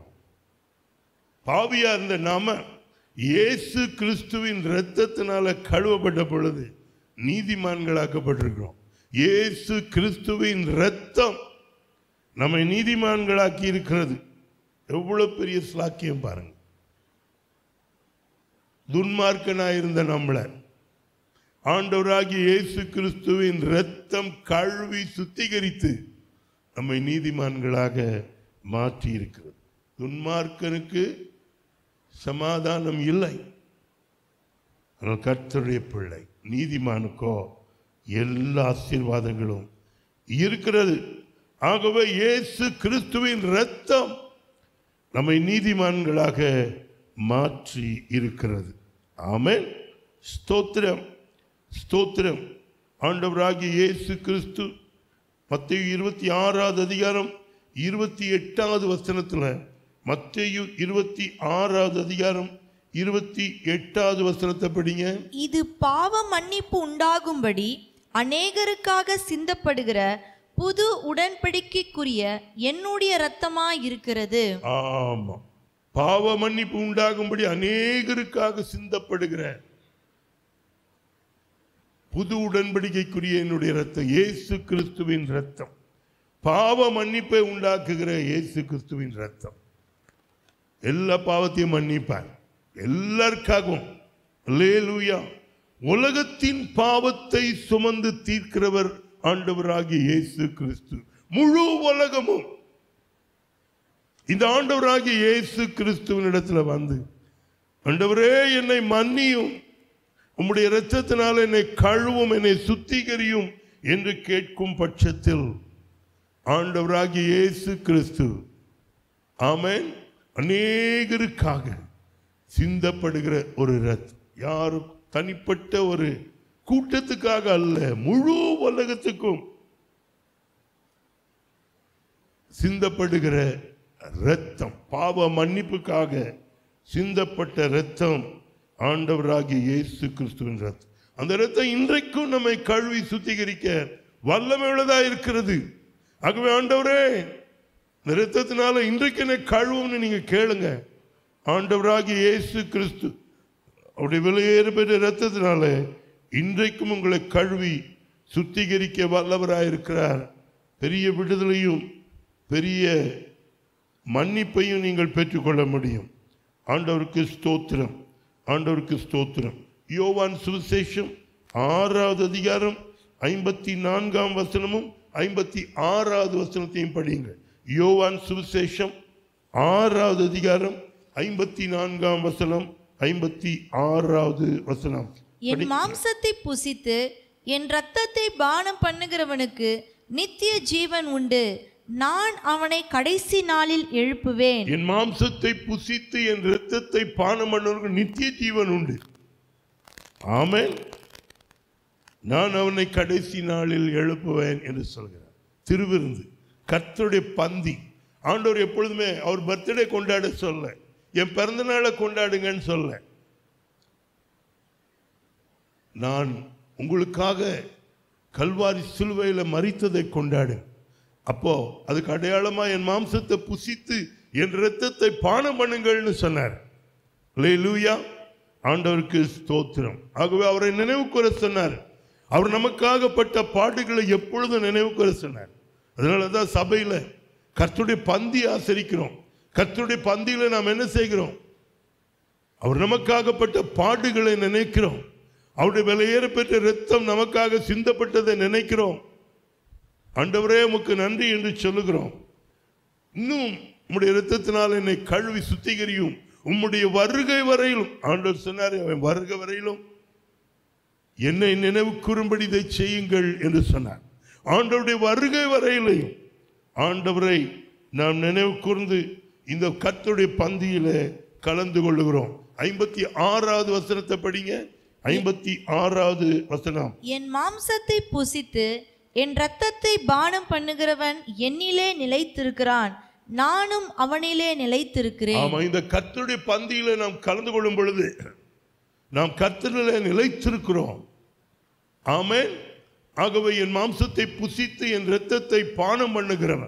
பாவியா இருந்த நாம இயேசு கிறிஸ்துவின் இரத்தத்தினால கழுவப்பட்ட பொழுது நீதிமான்களாக்கப்பட்டிருக்கிறோம். இயேசு கிறிஸ்துவின் இரத்தம் நம்மை நீதிமான்களாக்கி இருக்கிறது. எவ்வளவு பெரிய ஸ்லாக்கியம் பாருங்க. துன்மார்க்கனாயிருந்த நம்மளை ஆண்டவராகிய இயேசு கிறிஸ்துவின் இரத்தம் கழுவி சுத்திகரித்து நம்மை நீதிமான்களாக மாற்றி இருக்கிறது. துன்மார்க்கனுக்கு சமாதானம் இல்லை. ஆனால் கர்த்தருடைய பிள்ளை நீதிமானுக்கோ எல்லா ஆசீர்வாதங்களும் இருக்கிறது. ஆகவே இயேசு கிறிஸ்துவின் இரத்தம் நம்மை நீதிமான்களாக மாற்றி இருக்கிறது. ஆமென். ஸ்தோத்திரம், ஸ்தோத்திரம். ஆண்டவராகிய இயேசு கிறிஸ்து மத்தேயு இருபத்தி ஆறாவது அதிகாரம் இருபத்தி எட்டாவது வசனத்துல, மத்தேயு இருபத்தி ஆறாவது அதிகாரம் இருபத்தி எட்டாவது வசனத்தை படிங்க. இது பாவ மன்னிப்பு உண்டாகும்படி அநேகருக்காக சிந்தப்படுகிற புது உடன்படிக்கைக்குரிய என்னுடைய இரத்தமாய் இருக்கிறது. ஆமா, பாவ மன்னிப்பு உண்டாகும்படி அநேகருக்காக சிந்தப்படுகிற புது உடன்படிக்கைக்குரிய என்னுடைய இரத்தம், இயேசு கிறிஸ்துவின் இரத்தம். பாவ மன்னிப்பை உண்டாக்குகிற இயேசு கிறிஸ்துவின் இரத்தம் எல்லா பாவத்தையும் மன்னிப்பார் எல்லாருக்காகவும். அல்லேலூயா. உலகத்தின் பாவத்தை சுமந்து தீர்க்கிறவர் ஆண்டவராகிய இயேசு கிறிஸ்து. முழு உலகமும் இந்த ஆண்டவராகிய இயேசு கிறிஸ்துவின் இடத்துல வந்து, ஆண்டவரே என்னை மன்னியும், உம்முடைய இரத்தத்தினால் என்னை கழுவும், என்னை சுத்திகரியும் என்று கேட்கும் பட்சத்தில் ஆண்டவராகிய இயேசு கிறிஸ்து ஆமென் அநேகருக்காக சிந்தப்படுகிற ஒரு இரத்தம். யாரும் தனிப்பட்ட ஒரு கூட்டத்துக்காக அல்ல, முழு உலகத்துக்கும் சிந்தப்படுகிற இரத்தம், பாவ மன்னிப்புக்காக சிந்தப்பட்ட இரத்தம் ஆண்டவராகிய இயேசு கிறிஸ்துவின் இரத்தம். அந்த இரத்தம் இன்றைக்கும் நம்மை கழுவி சுத்திகரிக்க வல்லமை உள்ளதா இருக்கிறது. ஆகவே ஆண்டவரே இந்த இரத்தத்தினால இன்றைக்கு என்னை கழுவும்னு நீங்க கேளுங்க. ஆண்டவராகிய இயேசு கிறிஸ்து அவருடைய விலையேற பெற்ற இரத்தத்தினால இன்றைக்கும் உங்களை கழுவி சுத்திகரிக்க வல்லவராயிருக்கிறார். பெரிய விடுதலையும் பெரிய மன்னிப்பையும் நீங்கள் பெற்றுக்கொள்ள முடியும். ஆண்டவருக்கு ஸ்தோத்திரம், ஆண்டவருக்கு ஸ்தோத்திரம். யோவான் சுவிசேஷம் ஆறாவது அதிகாரம் ஐம்பத்தி நான்காம் வசனமும் ஐம்பத்தி ஆறாவது வசனத்தையும் படியுங்கள். யோவான் சுவிசேஷம் ஆறாவது அதிகாரம் ஐம்பத்தி நான்காம் வசனம், ஐம்பத்தி ஆறாவது வசனம். என் மாம்சத்தை புசித்து என் இரத்தத்தை பானம் பண்ணுகிறவனுக்கு நித்திய ஜீவன் உண்டு, நான் அவனை கடைசி நாளில் எழுப்புவேன். என் மாம்சத்தை புசித்து என் இரத்தத்தை பானம் பண்ணுவதற்கு நித்திய ஜீவன் உண்டு. ஆமென். நான் அவனை கடைசி நாளில் எழுப்புவேன் என்று சொல்கிறார். திருவிருந்து, கர்த்தருடைய பந்தி. ஆண்டவர் எப்பொழுதுமே அவர் பர்த்டே கொண்டாட சொல்ல, என் பிறந்த நாளை கொண்டாடுங்கன்னு சொல்ல, நான் உங்களுக்காக கல்வாரி சிலுவையில் மரித்ததை கொண்டாடு. அப்போ அதுக்கு அடையாளமா என் மாம்சத்தை புசித்து என் இரத்தத்தை பானம் பண்ணுங்கள்னு சொன்னார். அல்லேலூயா, ஆண்டவருக்கு ஸ்தோத்திரம். ஆகவே அவரை நினைவு கூற சொன்னார். அவர் நமக்காகப்பட்ட பாடுகளை எப்பொழுதும் நினைவு கூற சொன்னார். அதனாலதான் சபையில கர்த்தருடைய பந்தி ஆசரிக்கிறோம். கர்த்தருடைய பந்தியில நாம் என்ன செய்கிறோம்? அவர் நமக்காகப்பட்ட பாடுகளை நினைக்கிறோம். அவருடைய விலையேற பெற்ற இரத்தம் நமக்காக சிந்தப்பட்டதை நினைக்கிறோம். ஆண்டவரே உமக்கு நன்றி என்று சொல்லுகிறோம். இன்னும் உம்முடைய இரத்தத்தினால் என்னை கழுவி சுத்திகரியும், உம்முடைய வருகை வரையிலும். ஆண்டவர் சொன்னார், அவன் வருகை வரையிலும் என்னை நினைவு கூறும்படி இதை செய்யுங்கள் என்று சொன்னார். ஆண்டவருடைய வருகை வரையிலையும் ஆண்டவரை நாம் நினைவு கூர்ந்து இந்த கர்த்தருடைய பந்தியில கலந்து கொள்ளுகிறோம். ஐம்பத்தி ஆறாவது வசனத்தை படிங்க. ஐம்பத்தி ஆறாவது வசனம். என் மாம்சத்தை புசித்து என் இரத்தத்தை பானம் பண்ணுகிறவன் என்னிலே நிலைத்திருக்கிறான், நானும் அவனிலே நிலைத்திருக்கிறேன். ஆமா, இந்த கர்த்தருடைய பந்தியில நாம் கலந்து கொள்ளும் பொழுது நாம் கர்த்தரிலே நிலைத்திருக்கிறோம். ஆமென். ஆகவே என் மாம்சத்தை புசித்து என் இரத்தத்தை பானம் பண்ணுகிறவன்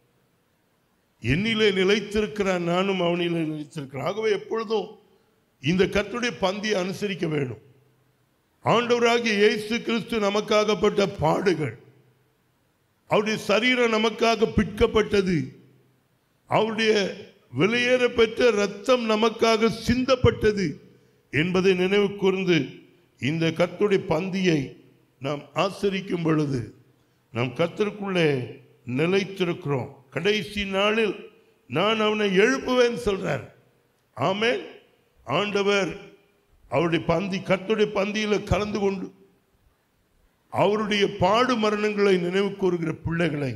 என்னிலே நிலைத்திருக்கிறான், நானும் அவனிலே நிலைத்திருக்கிறேன். ஆகவே எப்பொழுதும் இந்த கர்த்தருடைய பந்தியை அனுசரிக்க வேண்டும். ஆண்டவராகிய இயேசு கிறிஸ்து நமக்காகப்பட்ட பாடுகள், அவருடைய சரீரம் நமக்காக பிற்கப்பட்டது, அவருடைய விலையேற பெற்ற இரத்தம் நமக்காக சிந்தப்பட்டது என்பதை நினைவு கூர்ந்து இந்த கர்த்தருடைய பந்தியை நாம் ஆசரிக்கும் பொழுது நாம் கர்த்தருக்குள்ளே நிலைத்திருக்கிறோம். கடைசி நாளில் நான் அவனை எழுப்புவேன் சொல்றார். ஆமென். ஆண்டவர் அவருடைய பந்தி, கர்த்தருடைய பந்தியில கலந்து கொண்டு அவருடைய பாடு மரணங்களை நினைவு கூறுகிற பிள்ளைகளை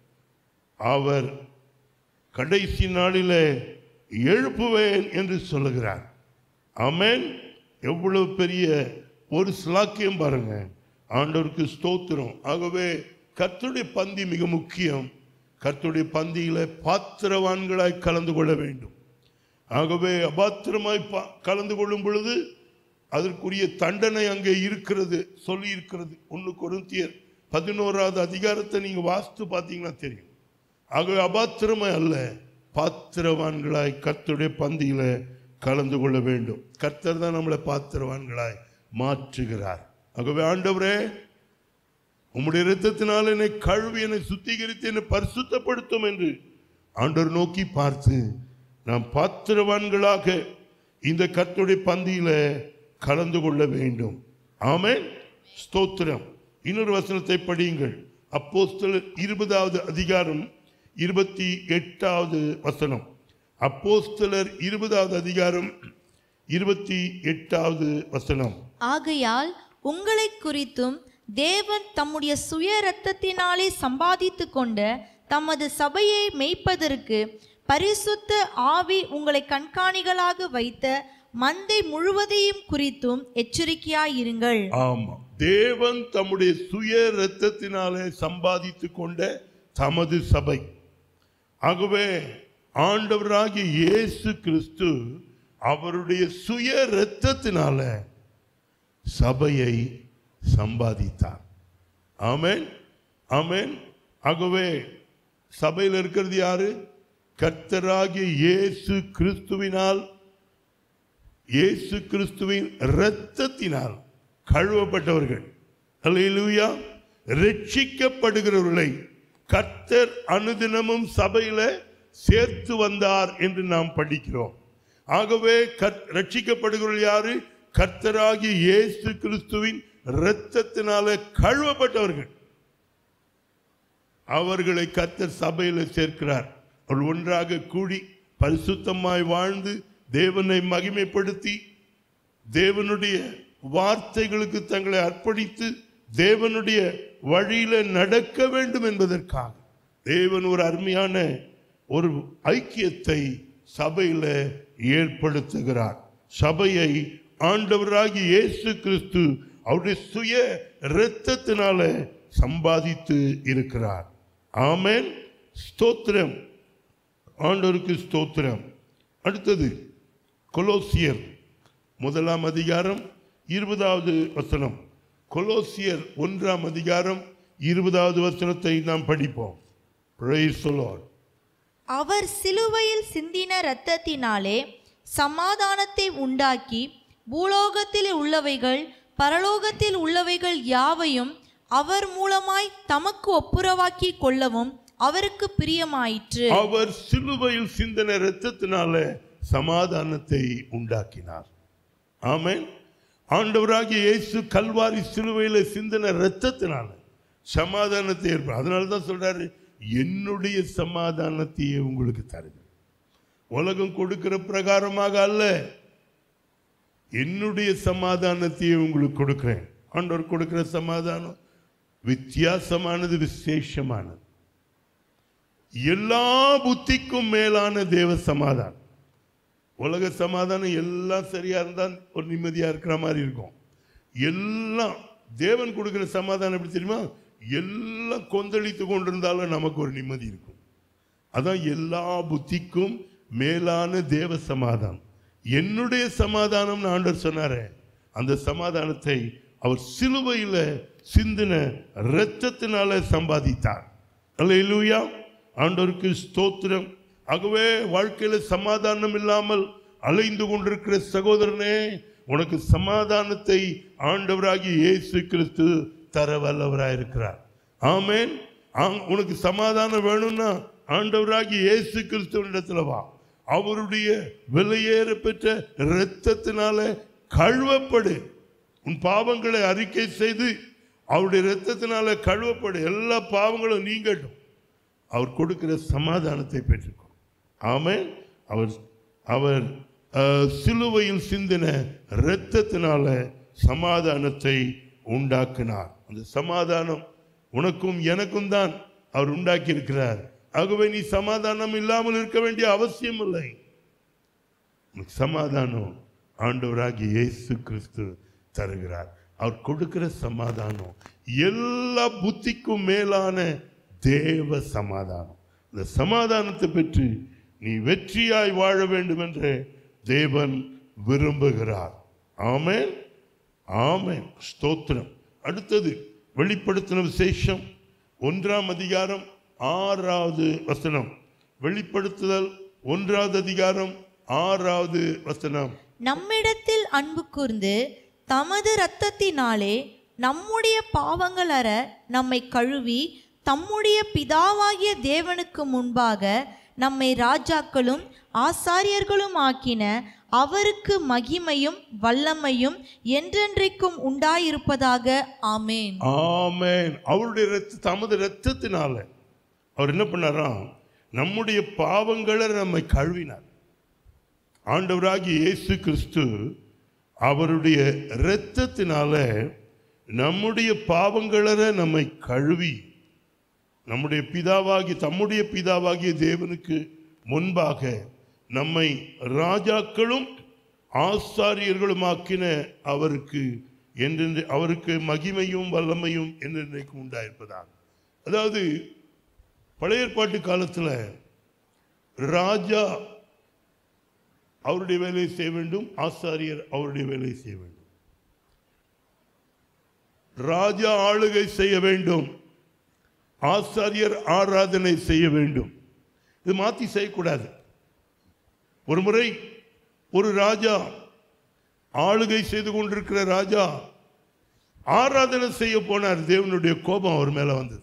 அவர் கடைசி நாளிலே எழுப்புவேன் என்று சொல்லுகிறார். ஆமென். எவ்வளவு பெரிய ஒரு ஸ்லாக்கியம் பாருங்க. ஆண்டவருக்கு ஸ்தோத்திரம். ஆகவே கர்த்தருடைய பந்தி மிக முக்கியம். கர்த்தருடைய பந்தியில பாத்திரவான்களாய் கலந்து கொள்ள வேண்டும். ஆகவே அபாத்திரமாய் கலந்து கொள்ளும் பொழுது அதற்குரிய தண்டனை அங்கே இருக்கிறது, சொல்லி இருக்கிறது. ஒன்று கொரிந்தியர் பதினோராவது அதிகாரத்தை நீங்க வாசித்து பார்த்தீங்கன்னா தெரியும். ஆகவே அபாத்திரமாய் அல்ல, பாத்திரவான்களாய் கர்த்தருடைய பந்தியில கலந்து கொள்ள வேண்டும். கர்த்தர் தான் நம்மளை பாத்திரவான்களாய் மாற்றுகிறார். ஆகவே ஆண்டவரே உம்முடைய இரத்தத்தினால் என்னை கழுவி என்னை சுத்திகரித்து என்னை பரிசுத்தப்படுத்தும் என்று ஆண்டவர் நோக்கி பார்த்து நாம் பாத்திரவான்களாக இந்த கர்த்தருடைய பந்தியில கலந்து கொள்ள வேண்டும். ஆமென். ஸ்தோத்திரம். இன்னொரு வசனத்தை படியுங்கள். அப்போஸ்தலர் இருபதாவது அதிகாரம் இருபத்தி எட்டாவது வசனம். அப்போஸ்தலர் இருபதாவது அதிகாரம் இருபத்தி எட்டாவது வசனம். ஆகையால் உங்களை குறித்தும் தேவன் தம்முடைய சுய இரத்தத்தினாலே சம்பாதித்து கொண்ட தமது சபையை மேய்ப்பதற்கு பரிசுத்த ஆவி உங்களை கண்காணிகளாக வைத்த மந்தை முழுவதையும் குறித்தும் எச்சரிக்கையாயிருங்கள். ஆமா, தேவன் தம்முடைய சுய இரத்தத்தினாலே சம்பாதித்து கொண்ட தமது சபை. ஆகவே ஆண்டவராகிய இயேசு கிறிஸ்து அவருடைய சுய இரத்தத்தினால சபையை சம்பாதித்தார். ஆமென், ஆமென். ஆகவே சபையில் இருக்கிறது யாரு? கர்த்தராகிய இயேசு கிறிஸ்துவினால் இயேசு கிறிஸ்துவின் இரத்தத்தினால் கழுவப்பட்டவர்கள். அல்லேலூயா. ரட்சிக்கப்படுகிறவர்களை கர்த்தர் அனுதினமும் சபையில சேர்த்து வந்தார் என்று நாம் படிக்கிறோம். ஆகவே ரட்சிக்கப்படுகிறவர்கள் யாரு? கர்த்தராகிய இயேசு கிறிஸ்துவின் இரத்தத்தினால கழுவப்பட்டவர்கள். அவர்களை கர்த்தர் சபையில சேர்க்கிறார். அவர்கள் ஒன்றாக கூடி பரிசுத்தமாய் வாழ்ந்து தேவனை மகிமைப்படுத்தி தேவனுடைய வார்த்தைகளுக்கு தங்களை அர்ப்பணித்து தேவனுடைய வழியில நடக்க வேண்டும் என்பதற்காக தேவன் ஒரு அருமையான ஒரு ஐக்கியத்தை சபையில ஏற்படுத்துகிறார். சபையை ஆண்டவராகிய இயேசு கிறிஸ்து அவருடைய சுய இரத்தத்தினால சம்பாதித்து இருக்கிறார். ஆமென். ஸ்தோத்திரம். ஆண்டவருக்கு ஸ்தோத்திரம். அடுத்தது கொலோசியர் முதலாம் அதிகாரம் இருபதாவது வசனம். கொலோசியர் ஒன்றாம் அதிகாரம் இருபதாவது வசனத்தை நாம் படிப்போம். Praise the Lord. அவர் சிலுவையில் சிந்தின இரத்தத்தினாலே சமாதானத்தை உண்டாக்கி பூலோகத்தில் உள்ளவைகள் பரலோகத்தில் உள்ளவைகள் யாவையும் அவர் மூலமாய் தமக்கு ஒப்புரவாக்கி கொள்ளவும் அவருக்கு பிரியமாயிற்று. அவர் சிலுவையில் சிந்தின இரத்தத்தினால சமாதானத்தை உண்டாக்கினார். ஆமென். ஆண்டவராகிய இயேசு கல்வாரி சிலுவையில சிந்தின இரத்தத்தினால சமாதானத்தை ஏற்படும். அதனாலதான் சொல்றாரு, என்னுடைய சமாதானத்தையே உங்களுக்கு தருகிறேன். உலகம் கொடுக்கிற பிரகாரமாக அல்ல, என்னுடைய சமாதானத்தையே உங்களுக்கு கொடுக்கிறேன். ஆண்டவர் கொடுக்கிற சமாதானம் வித்தியாசமானது, விசேஷமானது, எல்லா புத்திக்கும் மேலான தேவ சமாதானம். உலக சமாதானம் எல்லாம் சரியா இருந்தால் ஒரு நிம்மதியா இருக்கிற மாதிரி இருக்கும். எல்லாம் தேவன் கொடுக்கிற சமாதானம் எப்படி தெரியுமா? எல்லாம் கொந்தளித்து கொண்டிருந்தாலும் நமக்கு ஒரு நிம்மதி இருக்கும். அதான் எல்லா புத்திக்கும் மேலான தேவ சமாதானம். என்னுடைய சமாதானம் ஆண்டவர் சொன்னாரே, அந்த சமாதானத்தை அவர் சிலுவையில சிந்தின இரத்தத்தினால சம்பாதித்தார். அல்லேலூயா. ஆண்டவருக்கு ஸ்தோத்திரம். ஆகவே வாழ்க்கையில சமாதானம் இல்லாமல் அலைந்து கொண்டிருக்கிற சகோதரனே, உனக்கு சமாதானத்தை ஆண்டவராகிய இயேசு கிறிஸ்து தர வல்லவராயிருக்கிறார். ஆமென். உனக்கு சமாதானம் வேணும்னா ஆண்டவராகிய இயேசு கிறிஸ்துவினிடத்துல வா. அவருடைய விலையேற பெற்ற இரத்தத்தினால கழுவப்படு. உன் பாவங்களை அறிக்கை செய்து அவருடைய இரத்தத்தினால கழுவப்படு. எல்லா பாவங்களும் நீங்கட்டும். அவர் கொடுக்கிற சமாதானத்தை பெற்றுக்கோ. ஆமென். அவர் அவர் சிலுவையில் சிந்தின இரத்தத்தினால சமாதானத்தை உண்டாக்கினார். அந்த சமாதானம் உனக்கும் எனக்கும் தான் அவர் உண்டாக்கி இருக்கிறார். ஆகவே நீ சமாதானம் இல்லாமல் இருக்க வேண்டிய அவசியம் இல்லை. சமாதானம் ஆண்டவராகிய இயேசு கிறிஸ்து தருகிறார். அவர் கொடுக்கிற சமாதானம் எல்லா புத்திக்கும் மேலான தேவ சமாதானம். இந்த சமாதானத்தை பெற்று நீ வெற்றியாய் வாழ வேண்டும் என்று தேவன் விரும்புகிறார். ஆமென். ஆமென். ஸ்தோத்திரம். அடுத்தது வெளிப்படுத்தின விசேஷம் ஒன்றாம் அதிகாரம் ஆறாவது வசனம். வெளிப்படுத்துதல் ஒன்றாவது அதிகாரம் ஆறாவது வசனம். நம்மிடத்தில் அன்பு கூர்ந்து தமது இரத்தத்தினாலே நம்முடைய பாவங்கள் அற நம்மை கழுவி தம்முடைய பிதாவாகிய தேவனுக்கு முன்பாக நம்மை ராஜாக்களும் ஆசாரியர்களும் ஆக்கின அவருக்கு மகிமையும் வல்லமையும் என்றென்றைக்கும் உண்டாயிருப்பதாக. ஆமென். ஆமென். அவருடைய இரத்த தமது இரத்தத்தினால அவர் என்ன பண்ணாராம்? நம்முடைய பாவங்களை நம்மை கழுவினார். ஆண்டவராகிய இயேசு கிறிஸ்து அவருடைய இரத்தத்தினால நம்முடைய பாவங்களை நம்மை கழுவி நம்முடைய பிதாவாகி தம்முடைய பிதாவாகிய தேவனுக்கு முன்பாக நம்மை ராஜாக்களும் ஆசாரியர்களுமாக்கின அவருக்கு என்றென்று அவருக்கு மகிமையும் வல்லமையும் என்றென்றைக்கும் உண்டாயிருப்பதாக. அதாவது பழைய ஏற்பாட்டு காலத்தில் ராஜா அவருடைய வேலையை செய்ய வேண்டும், ஆசாரியர் அவருடைய வேலையை செய்ய வேண்டும். ராஜா ஆளுகை செய்ய வேண்டும், ஆசாரியர் ஆராதனை செய்ய வேண்டும். இது மாற்றி செய்யக்கூடாது. ஒரு முறை ஒரு ராஜா ஆளுகை செய்து கொண்டிருக்கிற ராஜா ஆராதனை செய்ய போனார். தேவனுடைய கோபம் அவர் மேல வந்தது.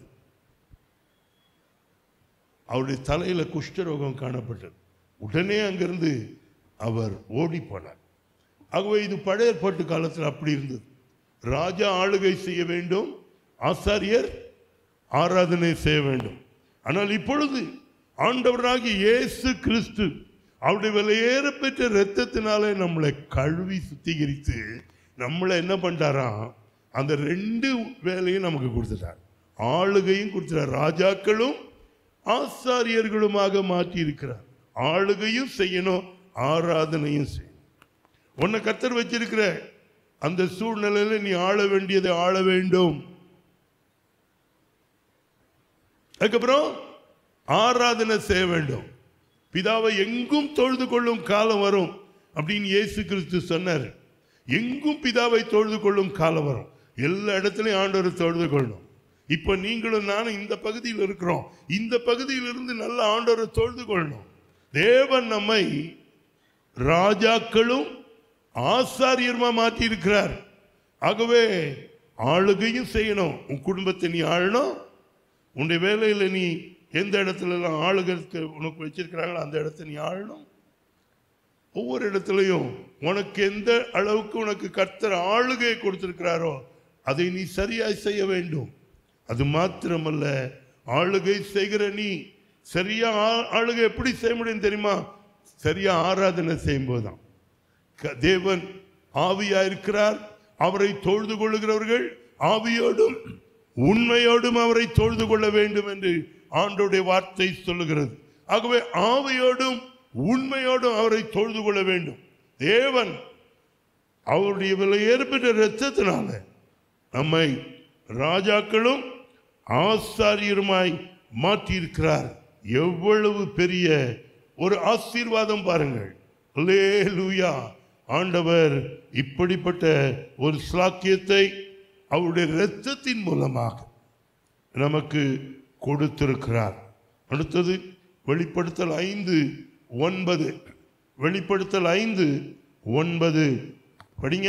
அவருடைய தலையில குஷ்டரோகம் காணப்பட்டது. உடனே அங்கிருந்து அவர் ஓடி போனார். ஆகவே இது பழைய ஏற்பாட்டு காலத்தில் அப்படி இருந்தது. ராஜா ஆளுகை செய்ய வேண்டும், ஆசாரியர் ஆராதனை செய்ய வேண்டும். ஆனால் இப்பொழுது ஆண்டவராகிய இயேசு கிறிஸ்து அவருடைய விலையேற பெற்ற இரத்தத்தினாலே நம்மளை கழுவி சுத்திகரித்து நம்மளை என்ன பண்ணிட்டாராம், அந்த ரெண்டு வேலையும் நமக்கு கொடுத்துட்டார். ஆளுகையும் கொடுத்துட்டார். ராஜாக்களும் ஆசாரியர்களுமாக மாற்றி இருக்கிறார். ஆளுகையும் செய்யணும், ஆராதனையும் செய்யணும். உன்னை கர்த்தர் வச்சிருக்கிற அந்த சூழ்நிலையில நீ ஆள வேண்டியதை ஆள வேண்டும். அதுக்கப்புறம் ஆராதனை செய்ய வேண்டும். பிதாவை எங்கும் தொழுது கொள்ளும் காலம் வரும் அப்படின்னு இயேசு கிறிஸ்து சொன்னார். எங்கும் பிதாவை தொழுது கொள்ளும் காலம் வரும். எல்லா இடத்துலையும் ஆண்டவரை தொழுது கொள்ளணும். இப்ப நீங்களும் நானும் இந்த பகுதியில் இருக்கிறோம். இந்த பகுதியிலிருந்து நல்ல ஆண்டவரை தொழுது கொள்ளணும். தேவன் நம்மை ராஜாக்களும் ஆசாரியருமா மாற்றி இருக்கிறார். ஆகவே ஆளுகையும் செய்யணும். உன் குடும்பத்தை நீ ஆளணும். உன்னுடைய வேலையில நீ எந்த இடத்துல எல்லாம் ஆளுகளுக்கு உனக்கு வச்சிருக்கிறாங்களோ அந்த இடத்த நீ ஆளணும். ஒவ்வொரு இடத்துலையும் உனக்கு எந்த அளவுக்கு உனக்கு கர்த்தர் ஆளுகையை கொடுத்திருக்கிறாரோ அதை நீ சரியாய் செய்ய வேண்டும். அது மாத்திரமல்ல, ஆளுகை செய்கிற நீ சரியா ஆளுகை எப்படி செய்ய முடியும் தெரியுமா? சரியா ஆராதனை செய்யும் போதுதான். தேவன் ஆவியா இருக்கிறார். அவரை தொழுது கொள்ளுகிறவர்கள் ஆவியோடும் உண்மையோடும் அவரை தொழுது கொள்ள வேண்டும் என்று ஆண்டவருடைய வார்த்தை சொல்லுகிறது. ஆகவே ஆவியோடும் உண்மையோடும் அவரை தொழுது கொள்ள வேண்டும். தேவன் அவருடைய விலையேறப்பட்ட இரத்தத்தினால நம்மை ராஜாக்களும் ஆசாரியருமாய் மாற்றி இருக்கிறார். எவ்வளவு பெரிய ஒரு ஆசீர்வாதம் பாருங்கள். அல்லேலூயா. ஆண்டவர் இப்படிப்பட்ட ஒரு ஸ்லாக்கியத்தை அவருடைய இரத்தத்தின் மூலமாக நமக்கு கொடுத்திருக்கிறார். அடுத்தது வெளிப்படுத்தல் ஐந்து ஒன்பது. வெளிப்படுத்தல் ஐந்து ஒன்பது படிங்க.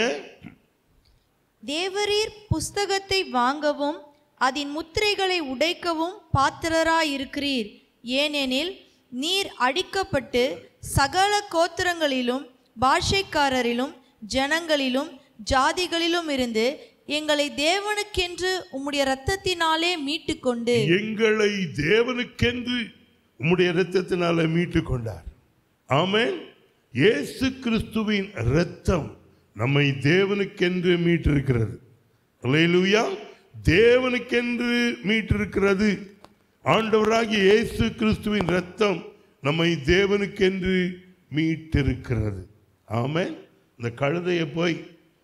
தேவரீர் புஸ்தகத்தை வாங்கவும் அதன் முத்திரைகளை உடைக்கவும் பாத்திரராயிருக்கிறீர். ஏனெனில் நீர் அடிக்கப்பட்டு சகல கோத்திரங்களிலும் பாஷைக்காரரிலும் ஜனங்களிலும் ஜாதிகளிலும் இருந்து எங்களை தேவனுக்கென்று உம்முடைய இரத்தத்தினாலே மீட்டு கொண்டு எங்களை தேவனுக்கென்று உம்முடைய இரத்தத்தினாலே மீட்டு கொண்டார். ஆமென். இயேசு கிறிஸ்துவின் இரத்தம் நம்மை தேவனுக்கென்று மீட்டிருக்கிறது. அல்லேலூயா. தேவனுக்கென்று மீட்டிருக்கிறது. ஆண்டவராகிய இயேசு கிறிஸ்துவின் இரத்தம் நம்மை தேவனுக்கென்று மீட்டிருக்கிறது. ஆமென். இந்த கழுதையை போய்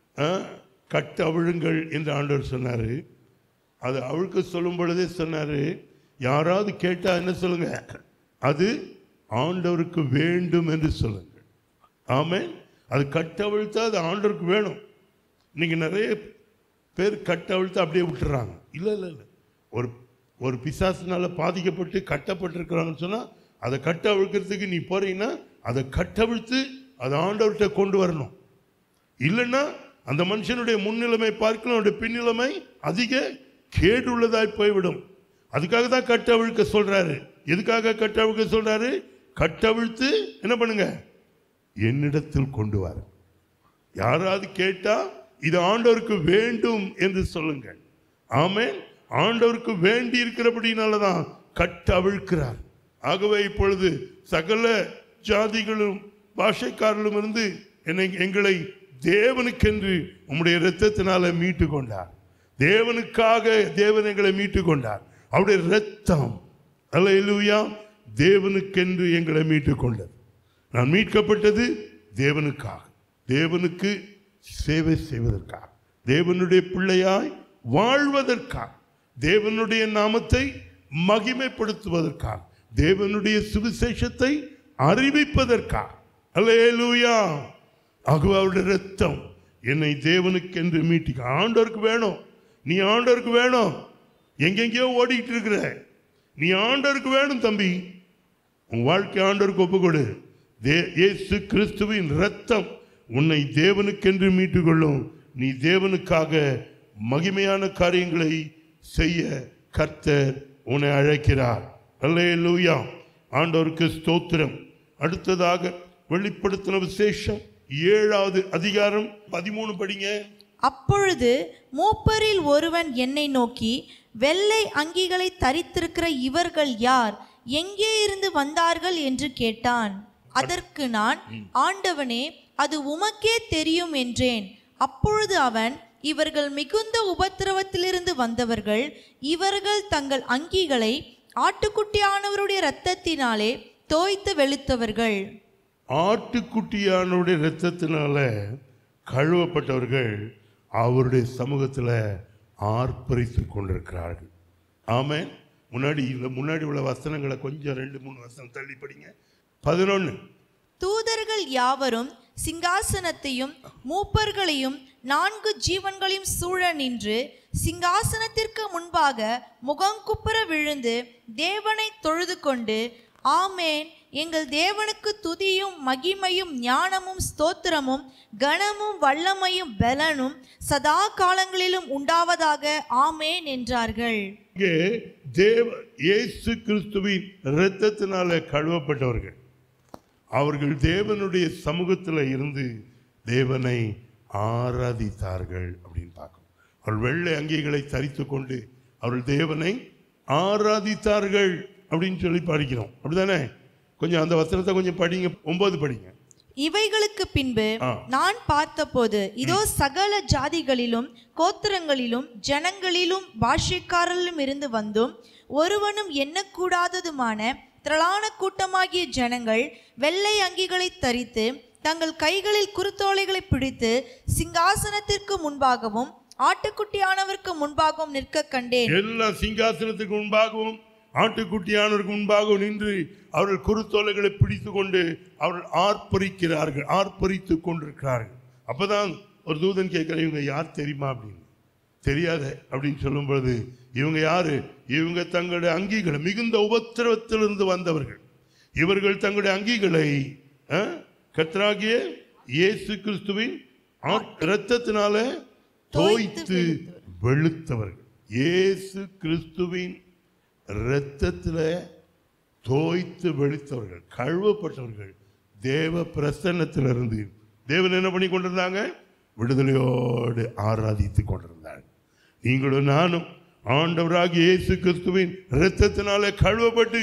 கட்டு அவிழுங்கள் என்று ஆண்டவர் சொன்னாரு. அது அவிழ்க்க சொல்லும் பொழுதே சொன்னாரு, யாராவது கேட்டா என்ன சொல்லுங்க, அது ஆண்டவருக்கு வேண்டும் என்று சொல்லுங்கள். ஆமென். அது கட்டவிழ்த்தா அது ஆண்டவருக்கு வேணும். இன்னைக்கு நிறைய பேர் கட்டவிழ்த்து அப்படியே விட்டுறாங்க. இல்லை இல்லை இல்லை ஒரு ஒரு பிசாசினால பாதிக்கப்பட்டு கட்டப்பட்டிருக்கிறாங்கன்னு சொன்னால் அதை கட்ட அவிழ்க்கிறதுக்கு நீ போறீங்கன்னா அதை கட்டவிழ்த்து அதை ஆண்டவர்கிட்ட கொண்டு வரணும். இல்லைன்னா அந்த மனுஷனுடைய முன்னிலைமை பார்க்கலாம், அவருடைய பின்னிலைமை அதிக கேடுள்ளதாய் போய்விடும். அதுக்காக தான் கட்டவிழ்க்க சொல்றாரு. எதுக்காக கட்டவிழ்க்க சொல்றாரு? கட்டவிழ்த்து என்ன பண்ணுங்க, என்னிடத்தில் கொண்டு வர. யாராவது கேட்டா இது ஆண்டவருக்கு வேண்டும் என்று சொல்லுங்கள். ஆமென். ஆண்டவருக்கு வேண்டி இருக்கிறபடினாலதான் கட்ட அவிழ்க்கிறார். ஆகவே இப்பொழுது சகல ஜாதிகளும் பாஷைக்காரர்களும் இருந்து என்னை எங்களை தேவனுக்கென்று உம்முடைய இரத்தத்தினால மீட்டு கொண்டார். தேவனுக்காக தேவன் எங்களை மீட்டு கொண்டார். அவருடைய இரத்தம் அல்லேலூயா தேவனுக்கென்று எங்களை மீட்டு கொண்டது. நான் மீட்கப்பட்டது தேவனுக்காக, தேவனுக்கு சேவை செய்வதற்காக, தேவனுடைய பிள்ளையாய் வாழ்வதற்காக, தேவனுடைய நாமத்தை மகிமைப்படுத்துவதற்காக, தேவனுடைய சுவிசேஷத்தை அறிவிப்பதற்காக. அல்லேலூயா. ஆகவே அவருடைய இரத்தம் என்னை தேவனுக்கென்று மீட்டி. ஆண்டவருக்கு வேணும். நீ ஆண்டவருக்கு வேணும். எங்கெங்கயோ ஓடிக்கிட்டு இருக்கிற நீ ஆண்டவருக்கு வேணும் தம்பி. உன் வாழ்க்கை ஆண்டவருக்கு ஒப்புக்கொடு. இயேசு கிறிஸ்துவின் இரத்தம் உன்னை தேவனுக்கென்று மீட்டுக்கொள்ளும். நீ தேவனுக்காக மகிமையான காரியங்களை செய்ய கர்த்தர் உன்னை அழைக்கிறார். அல்லேலூயா, ஆண்டவருக்கு ஸ்தோத்திரம். அடுத்ததாக வெளிப்படுத்தின விசேஷம் ஏழாவது அதிகாரம் பதிமூணு படிங்க. அப்பொழுது மூப்பரில் ஒருவன் என்னை நோக்கி, வெள்ளை அங்கிகளை தரித்திருக்கிற இவர்கள் யார், எங்கே இருந்து வந்தார்கள் என்று கேட்டான். அதற்கு நான், ஆண்டவனே, அது உமக்கே தெரியும் என்றேன். அப்பொழுது அவன், இவர்கள் மிகுந்த உபத்திரவத்திலிருந்து வந்தவர்கள். இவர்கள் தங்கள் அங்கிகளை ஆட்டுக்குட்டியானவருடைய இரத்தத்தினாலே தோய்த்து வெளுத்தவர்கள். ஆட்டுக்குட்டியானவருடைய இரத்தத்தினால கழுவப்பட்டவர்கள் அவருடைய சமூகத்தில் ஆர்ப்பரித்து கொண்டிருக்கிறார்கள். ஆமென். முன்னாடி முன்னாடி உள்ள வசனங்களை கொஞ்சம் ரெண்டு மூணு வசனம் தள்ளி படிங்க. பதினொன்று. தூதர்கள் யாவரும் சிங்காசனத்தையும் மூப்பர்களையும் நான்கு ஜீவன்களையும் சூழ நின்று சிங்காசனத்திற்கு முன்பாக முகங்குப்புற விழுந்து தேவனை தொழுது கொண்டு, ஆமேன், எங்கள் தேவனுக்கு துதியும் மகிமையும் ஞானமும் ஸ்தோத்திரமும் கனமும் வல்லமையும் பலனும் சதா காலங்களிலும் உண்டாவதாக, ஆமேன் என்றார்கள். இங்கே தேவ இயேசு கிறிஸ்துவின் இரத்தத்தினால கழுவப்பட்டவர்கள் அவர்கள் தேவனுடைய சமூகத்தில் இருந்து தேவனை ஆராதித்தார்கள் அப்படின்னு பார்க்கணும். அவர்கள் வெள்ளை அங்கிகளை தரித்து கொண்டு அவர்கள் தேவனை ஆராதித்தார்கள் அப்படின்னு சொல்லி படிக்கிறோம். அப்படிதானே? கொஞ்சம் அந்த வசனத்தை கொஞ்சம் படிங்க, ஒன்பது படிங்க. இவைகளுக்கு பின்பு நான் பார்த்தபோது, இதோ சகல ஜாதிகளிலும் கோத்திரங்களிலும் ஜனங்களிலும் பாஷைக்காரரிலும் இருந்து வந்தும் ஒருவனும் எண்ணக்கூடாததுமான திரளான கூட்டமாகிய ஜனங்கள் வெள்ளை அங்கிகளை தரித்து தங்கள் கைகளில் குருத்தோலைகளை பிடித்து சிங்காசனத்திற்கு முன்பாகவும் ஆட்டுக்குட்டியானவருக்கு முன்பாகவும் நிற்க கண்டேன். எல்லா சிங்காசனத்துக்கு முன்பாகவும் ஆட்டுக்குட்டியானவருக்கு முன்பாகவும் நின்று அவர்கள் குருத்தோலைகளை பிடித்து கொண்டு அவர்கள் ஆர்ப்பரிக்கிறார்கள், ஆர்ப்பரித்து கொண்டிருக்கிறார்கள். அப்பதான் ஒரு தூதன் கேட்கிற, இவங்க யார் தெரியுமா அப்படின்னு. தெரியாத அப்படின்னு சொல்லும் பொழுது, இவங்க யாரு? இவங்க தங்களுடைய அங்கிகளை, மிகுந்த உபத்திரவத்திலிருந்து வந்தவர்கள். இவர்கள் தங்களுடைய அங்கிகளை கர்த்தராகிய இயேசு கிறிஸ்துவின் இரத்தத்தினால தோய்த்து வெளுத்தவர்கள். இயேசு கிறிஸ்துவின் இரத்தத்தில் தோய்த்து வெளுத்தவர்கள், கழுவப்பட்டவர்கள். தேவ பிரசன்னத்திலிருந்து தேவன் என்ன பண்ணி கொண்டிருந்தாங்க? விடுதலையோடு ஆராதித்து கொண்டிருந்தாங்க. நீங்களும் நானும் ஆண்டவராகிய இயேசு கிறிஸ்துவின் இரத்தத்தினால கழுவப்பட்டு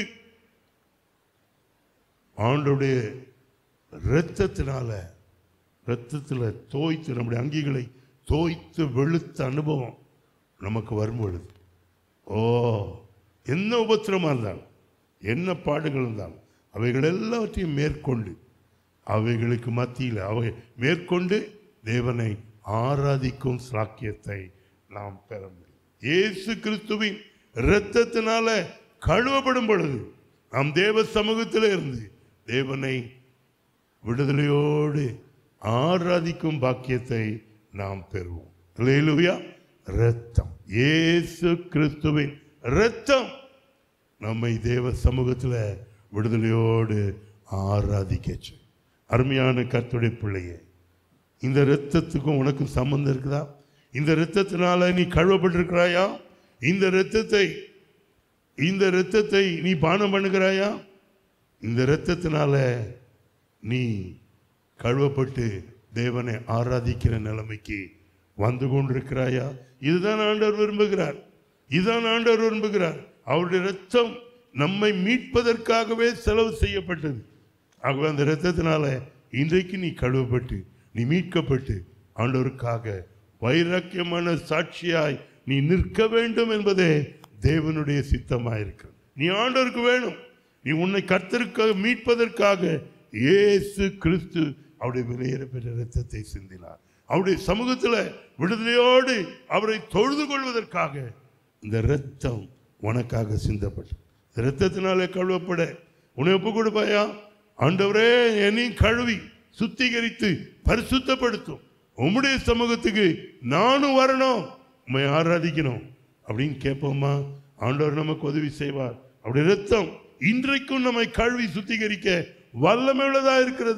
ஆண்டவருடைய இரத்தத்தினால இரத்தத்தில் தோய்த்து நம்முடைய அங்கிகளை தோய்த்து வெளுத்த அனுபவம் நமக்கு வரும்பொழுது, ஓ, என்ன உபத்திரமாக இருந்தாலும் என்ன பாடுகள் இருந்தாலும் அவைகள் எல்லாவற்றையும் மேற்கொண்டு அவைகளுக்கு மத்தியில் அவை மேற்கொண்டு தேவனை ஆராதிக்கும் சாக்கியத்தை நாம் பெற முடியும். இயேசு கிறிஸ்துவின் இரத்தத்தினால கழுவப்படும் பொழுது நாம் தேவ சமூகத்தில் இருந்து தேவனை விடுதலையோடு ஆராதிக்கும் பாக்கியத்தை நாம் பெறுவோம். அல்லேலூயா. இரத்தம், இயேசு கிறிஸ்துவின் இரத்தம் நம்மை தேவ சமூகத்தில் விடுதலையோடு ஆராதிக்க. அருமையான கர்த்தருடைய பிள்ளையே, இந்த இரத்தத்துக்கும் உனக்கு சம்பந்தம் இருக்குதா? இந்த இரத்தத்தினால நீ கழுவப்பட்டிருக்கிறாயா? இந்த இரத்தத்தை இந்த இரத்தத்தை நீ பானம் பண்ணுகிறாயா? இந்த இரத்தத்தினால நீ கழுவப்பட்டு தேவனை ஆராதிக்கிற நிலைமைக்கு வந்து கொண்டிருக்கிறாயா? இதுதான் ஆண்டவர் விரும்புகிறார். இதுதான் ஆண்டவர் விரும்புகிறார். அவருடைய இரத்தம் நம்மை மீட்பதற்காகவே செலவு செய்யப்பட்டது. ஆகவே அந்த இரத்தத்தினால இன்றைக்கு நீ கழுவப்பட்டு நீ மீட்கப்பட்டு ஆண்டவருக்காக வைராக்கியமான சாட்சியாய் நீ நிற்க வேண்டும் என்பதே தேவனுடைய சித்தமாயிருக்கிறது. நீ ஆண்டவருக்கு வேணும். நீ உன்னை கர்த்தருக்காக மீட்பதற்காக இயேசு கிறிஸ்து அவருடைய விலையேற பெற்ற இரத்தத்தை சிந்தினார். அவருடைய சமூகத்தில் விடுதலையோடு அவரை தொழுது கொள்வதற்காக இந்த இரத்தம் உனக்காக சிந்தப்பட்டது. இரத்தத்தினாலே கழுவப்பட உன்னை ஒப்பு கொடுப்பாயா? ஆண்டவரே, என்னையும் கழுவி சுத்திகரித்து பரிசுத்தப்படுத்தும். உம்முடைய சமூகத்துக்கு நானும் வரணும், உம்மை ஆராதிக்கணும் அப்படின்னு கேட்போமா? ஆண்டவர் நமக்கு உதவி செய்வார். அவருடைய இரத்தம் இன்றைக்கும் நம்மை கழுவி சுத்திகரிக்க வல்லமை உள்ளதா இருக்கிறது.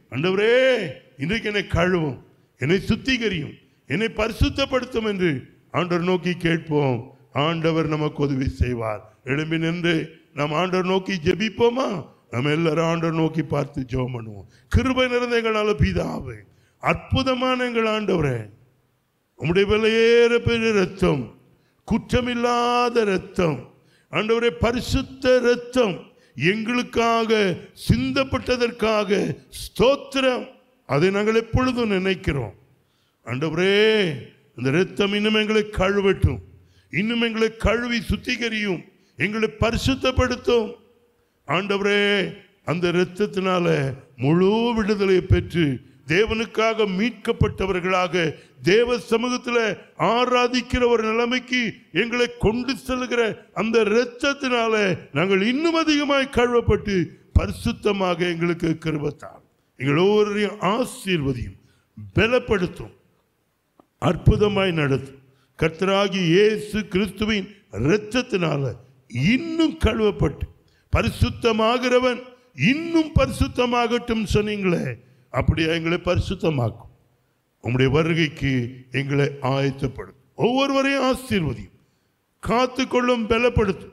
ஆண்டவரே இன்றைக்கு என்னை கழுவும், என்னை சுத்திகரியும், என்னை பரிசுத்தப்படுத்தும் என்று ஆண்டவர் நோக்கி கேட்போம். ஆண்டவர் நமக்கு உதவி செய்வார். எழும்பி நின்று நாம் ஆண்டவர் நோக்கி ஜெபிப்போமா? நம்ம எல்லாரும் ஆண்டவர் நோக்கி பார்த்து ஜெபம் பண்ணுவோம். கிருபை நிறைந்த எங்கள் நல்ல பிதாவே, அற்புதமான எங்கள் ஆண்டவரே, உம்முடைய விலையேற பெரிய ரத்தம், குற்றமில்லாத ரத்தம், ஆண்டவரே பரிசுத்த ரத்தம் எங்களுக்காக சிந்தப்பட்டதற்காக ஸ்தோத்திரம். அதை நாங்கள் எப்பொழுதும் நினைக்கிறோம். ஆண்டவரே இந்த ரத்தம் இன்னும் எங்களை கழுவட்டும், இன்னும் எங்களை கழுவி சுத்திகரியும், எங்களை பரிசுத்தப்படுத்தும். ஆண்டவரே அந்த இரத்தத்தினால முழு விடுதலை பெற்று தேவனுக்காக மீட்கப்பட்டவர்களாக தேவ சமூகத்தில் ஆராதிக்கிற ஒரு நிலைமைக்கு எங்களை கொண்டு செல்கிற அந்த இரத்தத்தினால நாங்கள் இன்னும் அதிகமாய் கழுவப்பட்டு பரிசுத்தமாக எங்களுக்கு கிருபைத்தார். எங்கள் ஒவ்வொருவரையும் ஆசீர்வதியும், பலப்படுத்தும், அற்புதமாய் நடத்தும். கர்த்தராகிய இயேசு கிறிஸ்துவின் இரத்தத்தினால இன்னும் கழுவப்பட்டு பரிசுத்தமாகிறவன் இன்னும் பரிசுத்தமாகட்டும் சொன்னீங்களே, அப்படியே எங்களை பரிசுத்தமாக்கும். உம்முடைய வருகைக்கு எங்களை ஆயத்தப்படும். ஒவ்வொருவரையும் ஆசீர்வதியும், காத்து கொள்ளும், பலப்படுத்தும்,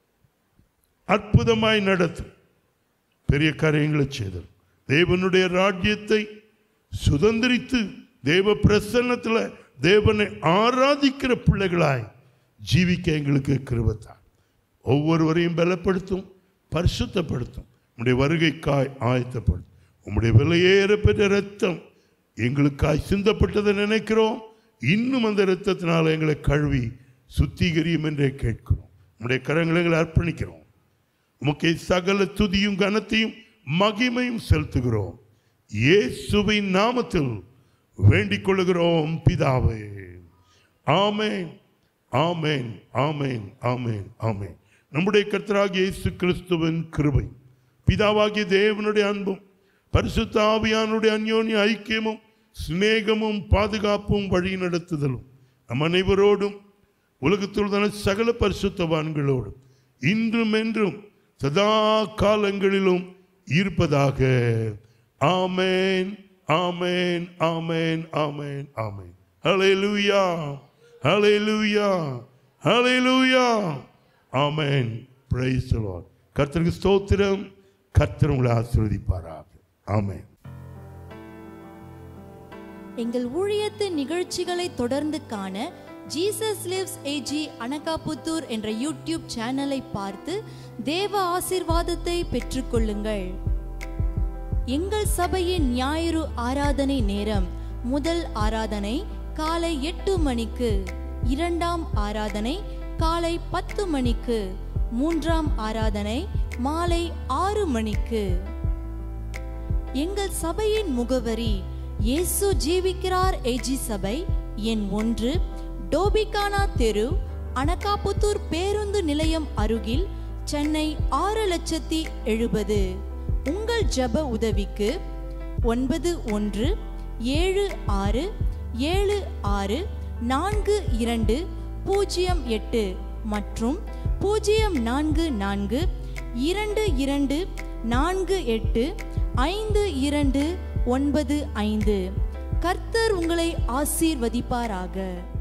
அற்புதமாய் நடத்தும், பெரிய காரியங்களை செய்தல். தேவனுடைய ராஜ்யத்தை சுதந்திரித்து தேவ பிரசன்னத்தில் தேவனை ஆராதிக்கிற பிள்ளைகளாய் ஜீவிக்க எங்களுக்கு கிருபைத்தார். ஒவ்வொருவரையும் பலப்படுத்தும், பரிசுத்தப்படுத்தும், உம்முடைய வருகைக்காய் ஆயத்தப்படுத்தும். உம்முடைய விலையேற பெற்ற ரத்தம் எங்களுக்காய் சிந்தப்பட்டதை நினைக்கிறோம். இன்னும் அந்த இரத்தத்தினால எங்களை கழுவி சுத்திகரியும் என்றே கேட்கிறோம். உம்முடைய கரங்களை எங்களை அர்ப்பணிக்கிறோம். உமக்கு சகல துதியும் கனத்தையும் மகிமையும் செலுத்துகிறோம். இயேசுவின் நாமத்தில் வேண்டிக் கொள்ளுகிறோம் பிதாவே. ஆமென், ஆமென், ஆமென், ஆமென், ஆமென். நம்முடைய கர்த்தராகிய இயேசு கிறிஸ்துவின் கிருபை, பிதாவாகிய தேவனுடைய அன்பும் பரிசுத்த ஆவியானுடைய அந்யோன்ய ஐக்கியமும் சிநேகமும் பாதுகாப்பும் வழி நடத்துதலும் நம் அனைவரோடும் உலகத்துள்ள சகல பரிசுத்தவான்களோடும் இன்றும் என்றும் சதா காலங்களிலும் இருப்பதாக. ஆமென், ஆமென், ஆமென், ஆமென், ஆமென். ஹல்லேலூயா, ஹல்லேலூயா, ஹல்லேலூயா, ஆமென். Praise the lord. கர்த்தருக்கு ஸ்தோத்திரம். கர்த்தர் உங்களை ஆசீர்வதிப்பாராக. ஆமென். எங்கள் ஊழியத்தின் நிகழ்ச்சிகளை தொடர்ந்து காண ஜீசஸ் லிவ்ஸ் ஏஜி அனகாபுத்தூர் என்ற யூடியூப் சேனலை பார்த்து தேவ ஆசீர்வாதத்தை பெற்றுக்கொள்ளுங்கள். எங்கள் சபையின் ஞாயிறு ஆராதனை நேரம்: முதல் ஆராதனை காலை எட்டு மணிக்கு, இரண்டாம் ஆராதனை காலை பத்து மணிக்கு, மூன்றாம் ஆராதனை மாலை ஆறு மணிக்கு. எங்கள் சபையின் முகவரி: இயேசு ஜீவிக்கிறார் ஏஜி சபை, எண் ஒன்று, டோபிகானா தெரு, அனகாபுத்தூர் பேருந்து நிலையம் அருகில், சென்னை ஆறு லட்சத்தி எழுபது. உங்கள் ஜெப உதவிக்கு ஒன்பது ஒன்று ஏழு ஆறு ஏழு ஆறு நான்கு இரண்டு பூஜ்ஜியம் எட்டு மற்றும் பூஜ்ஜியம் நான்கு நான்கு இரண்டு இரண்டு நான்கு எட்டு ஐந்து இரண்டு ஒன்பது ஐந்து. கர்த்தர் உங்களை ஆசீர்வதிப்பாராக.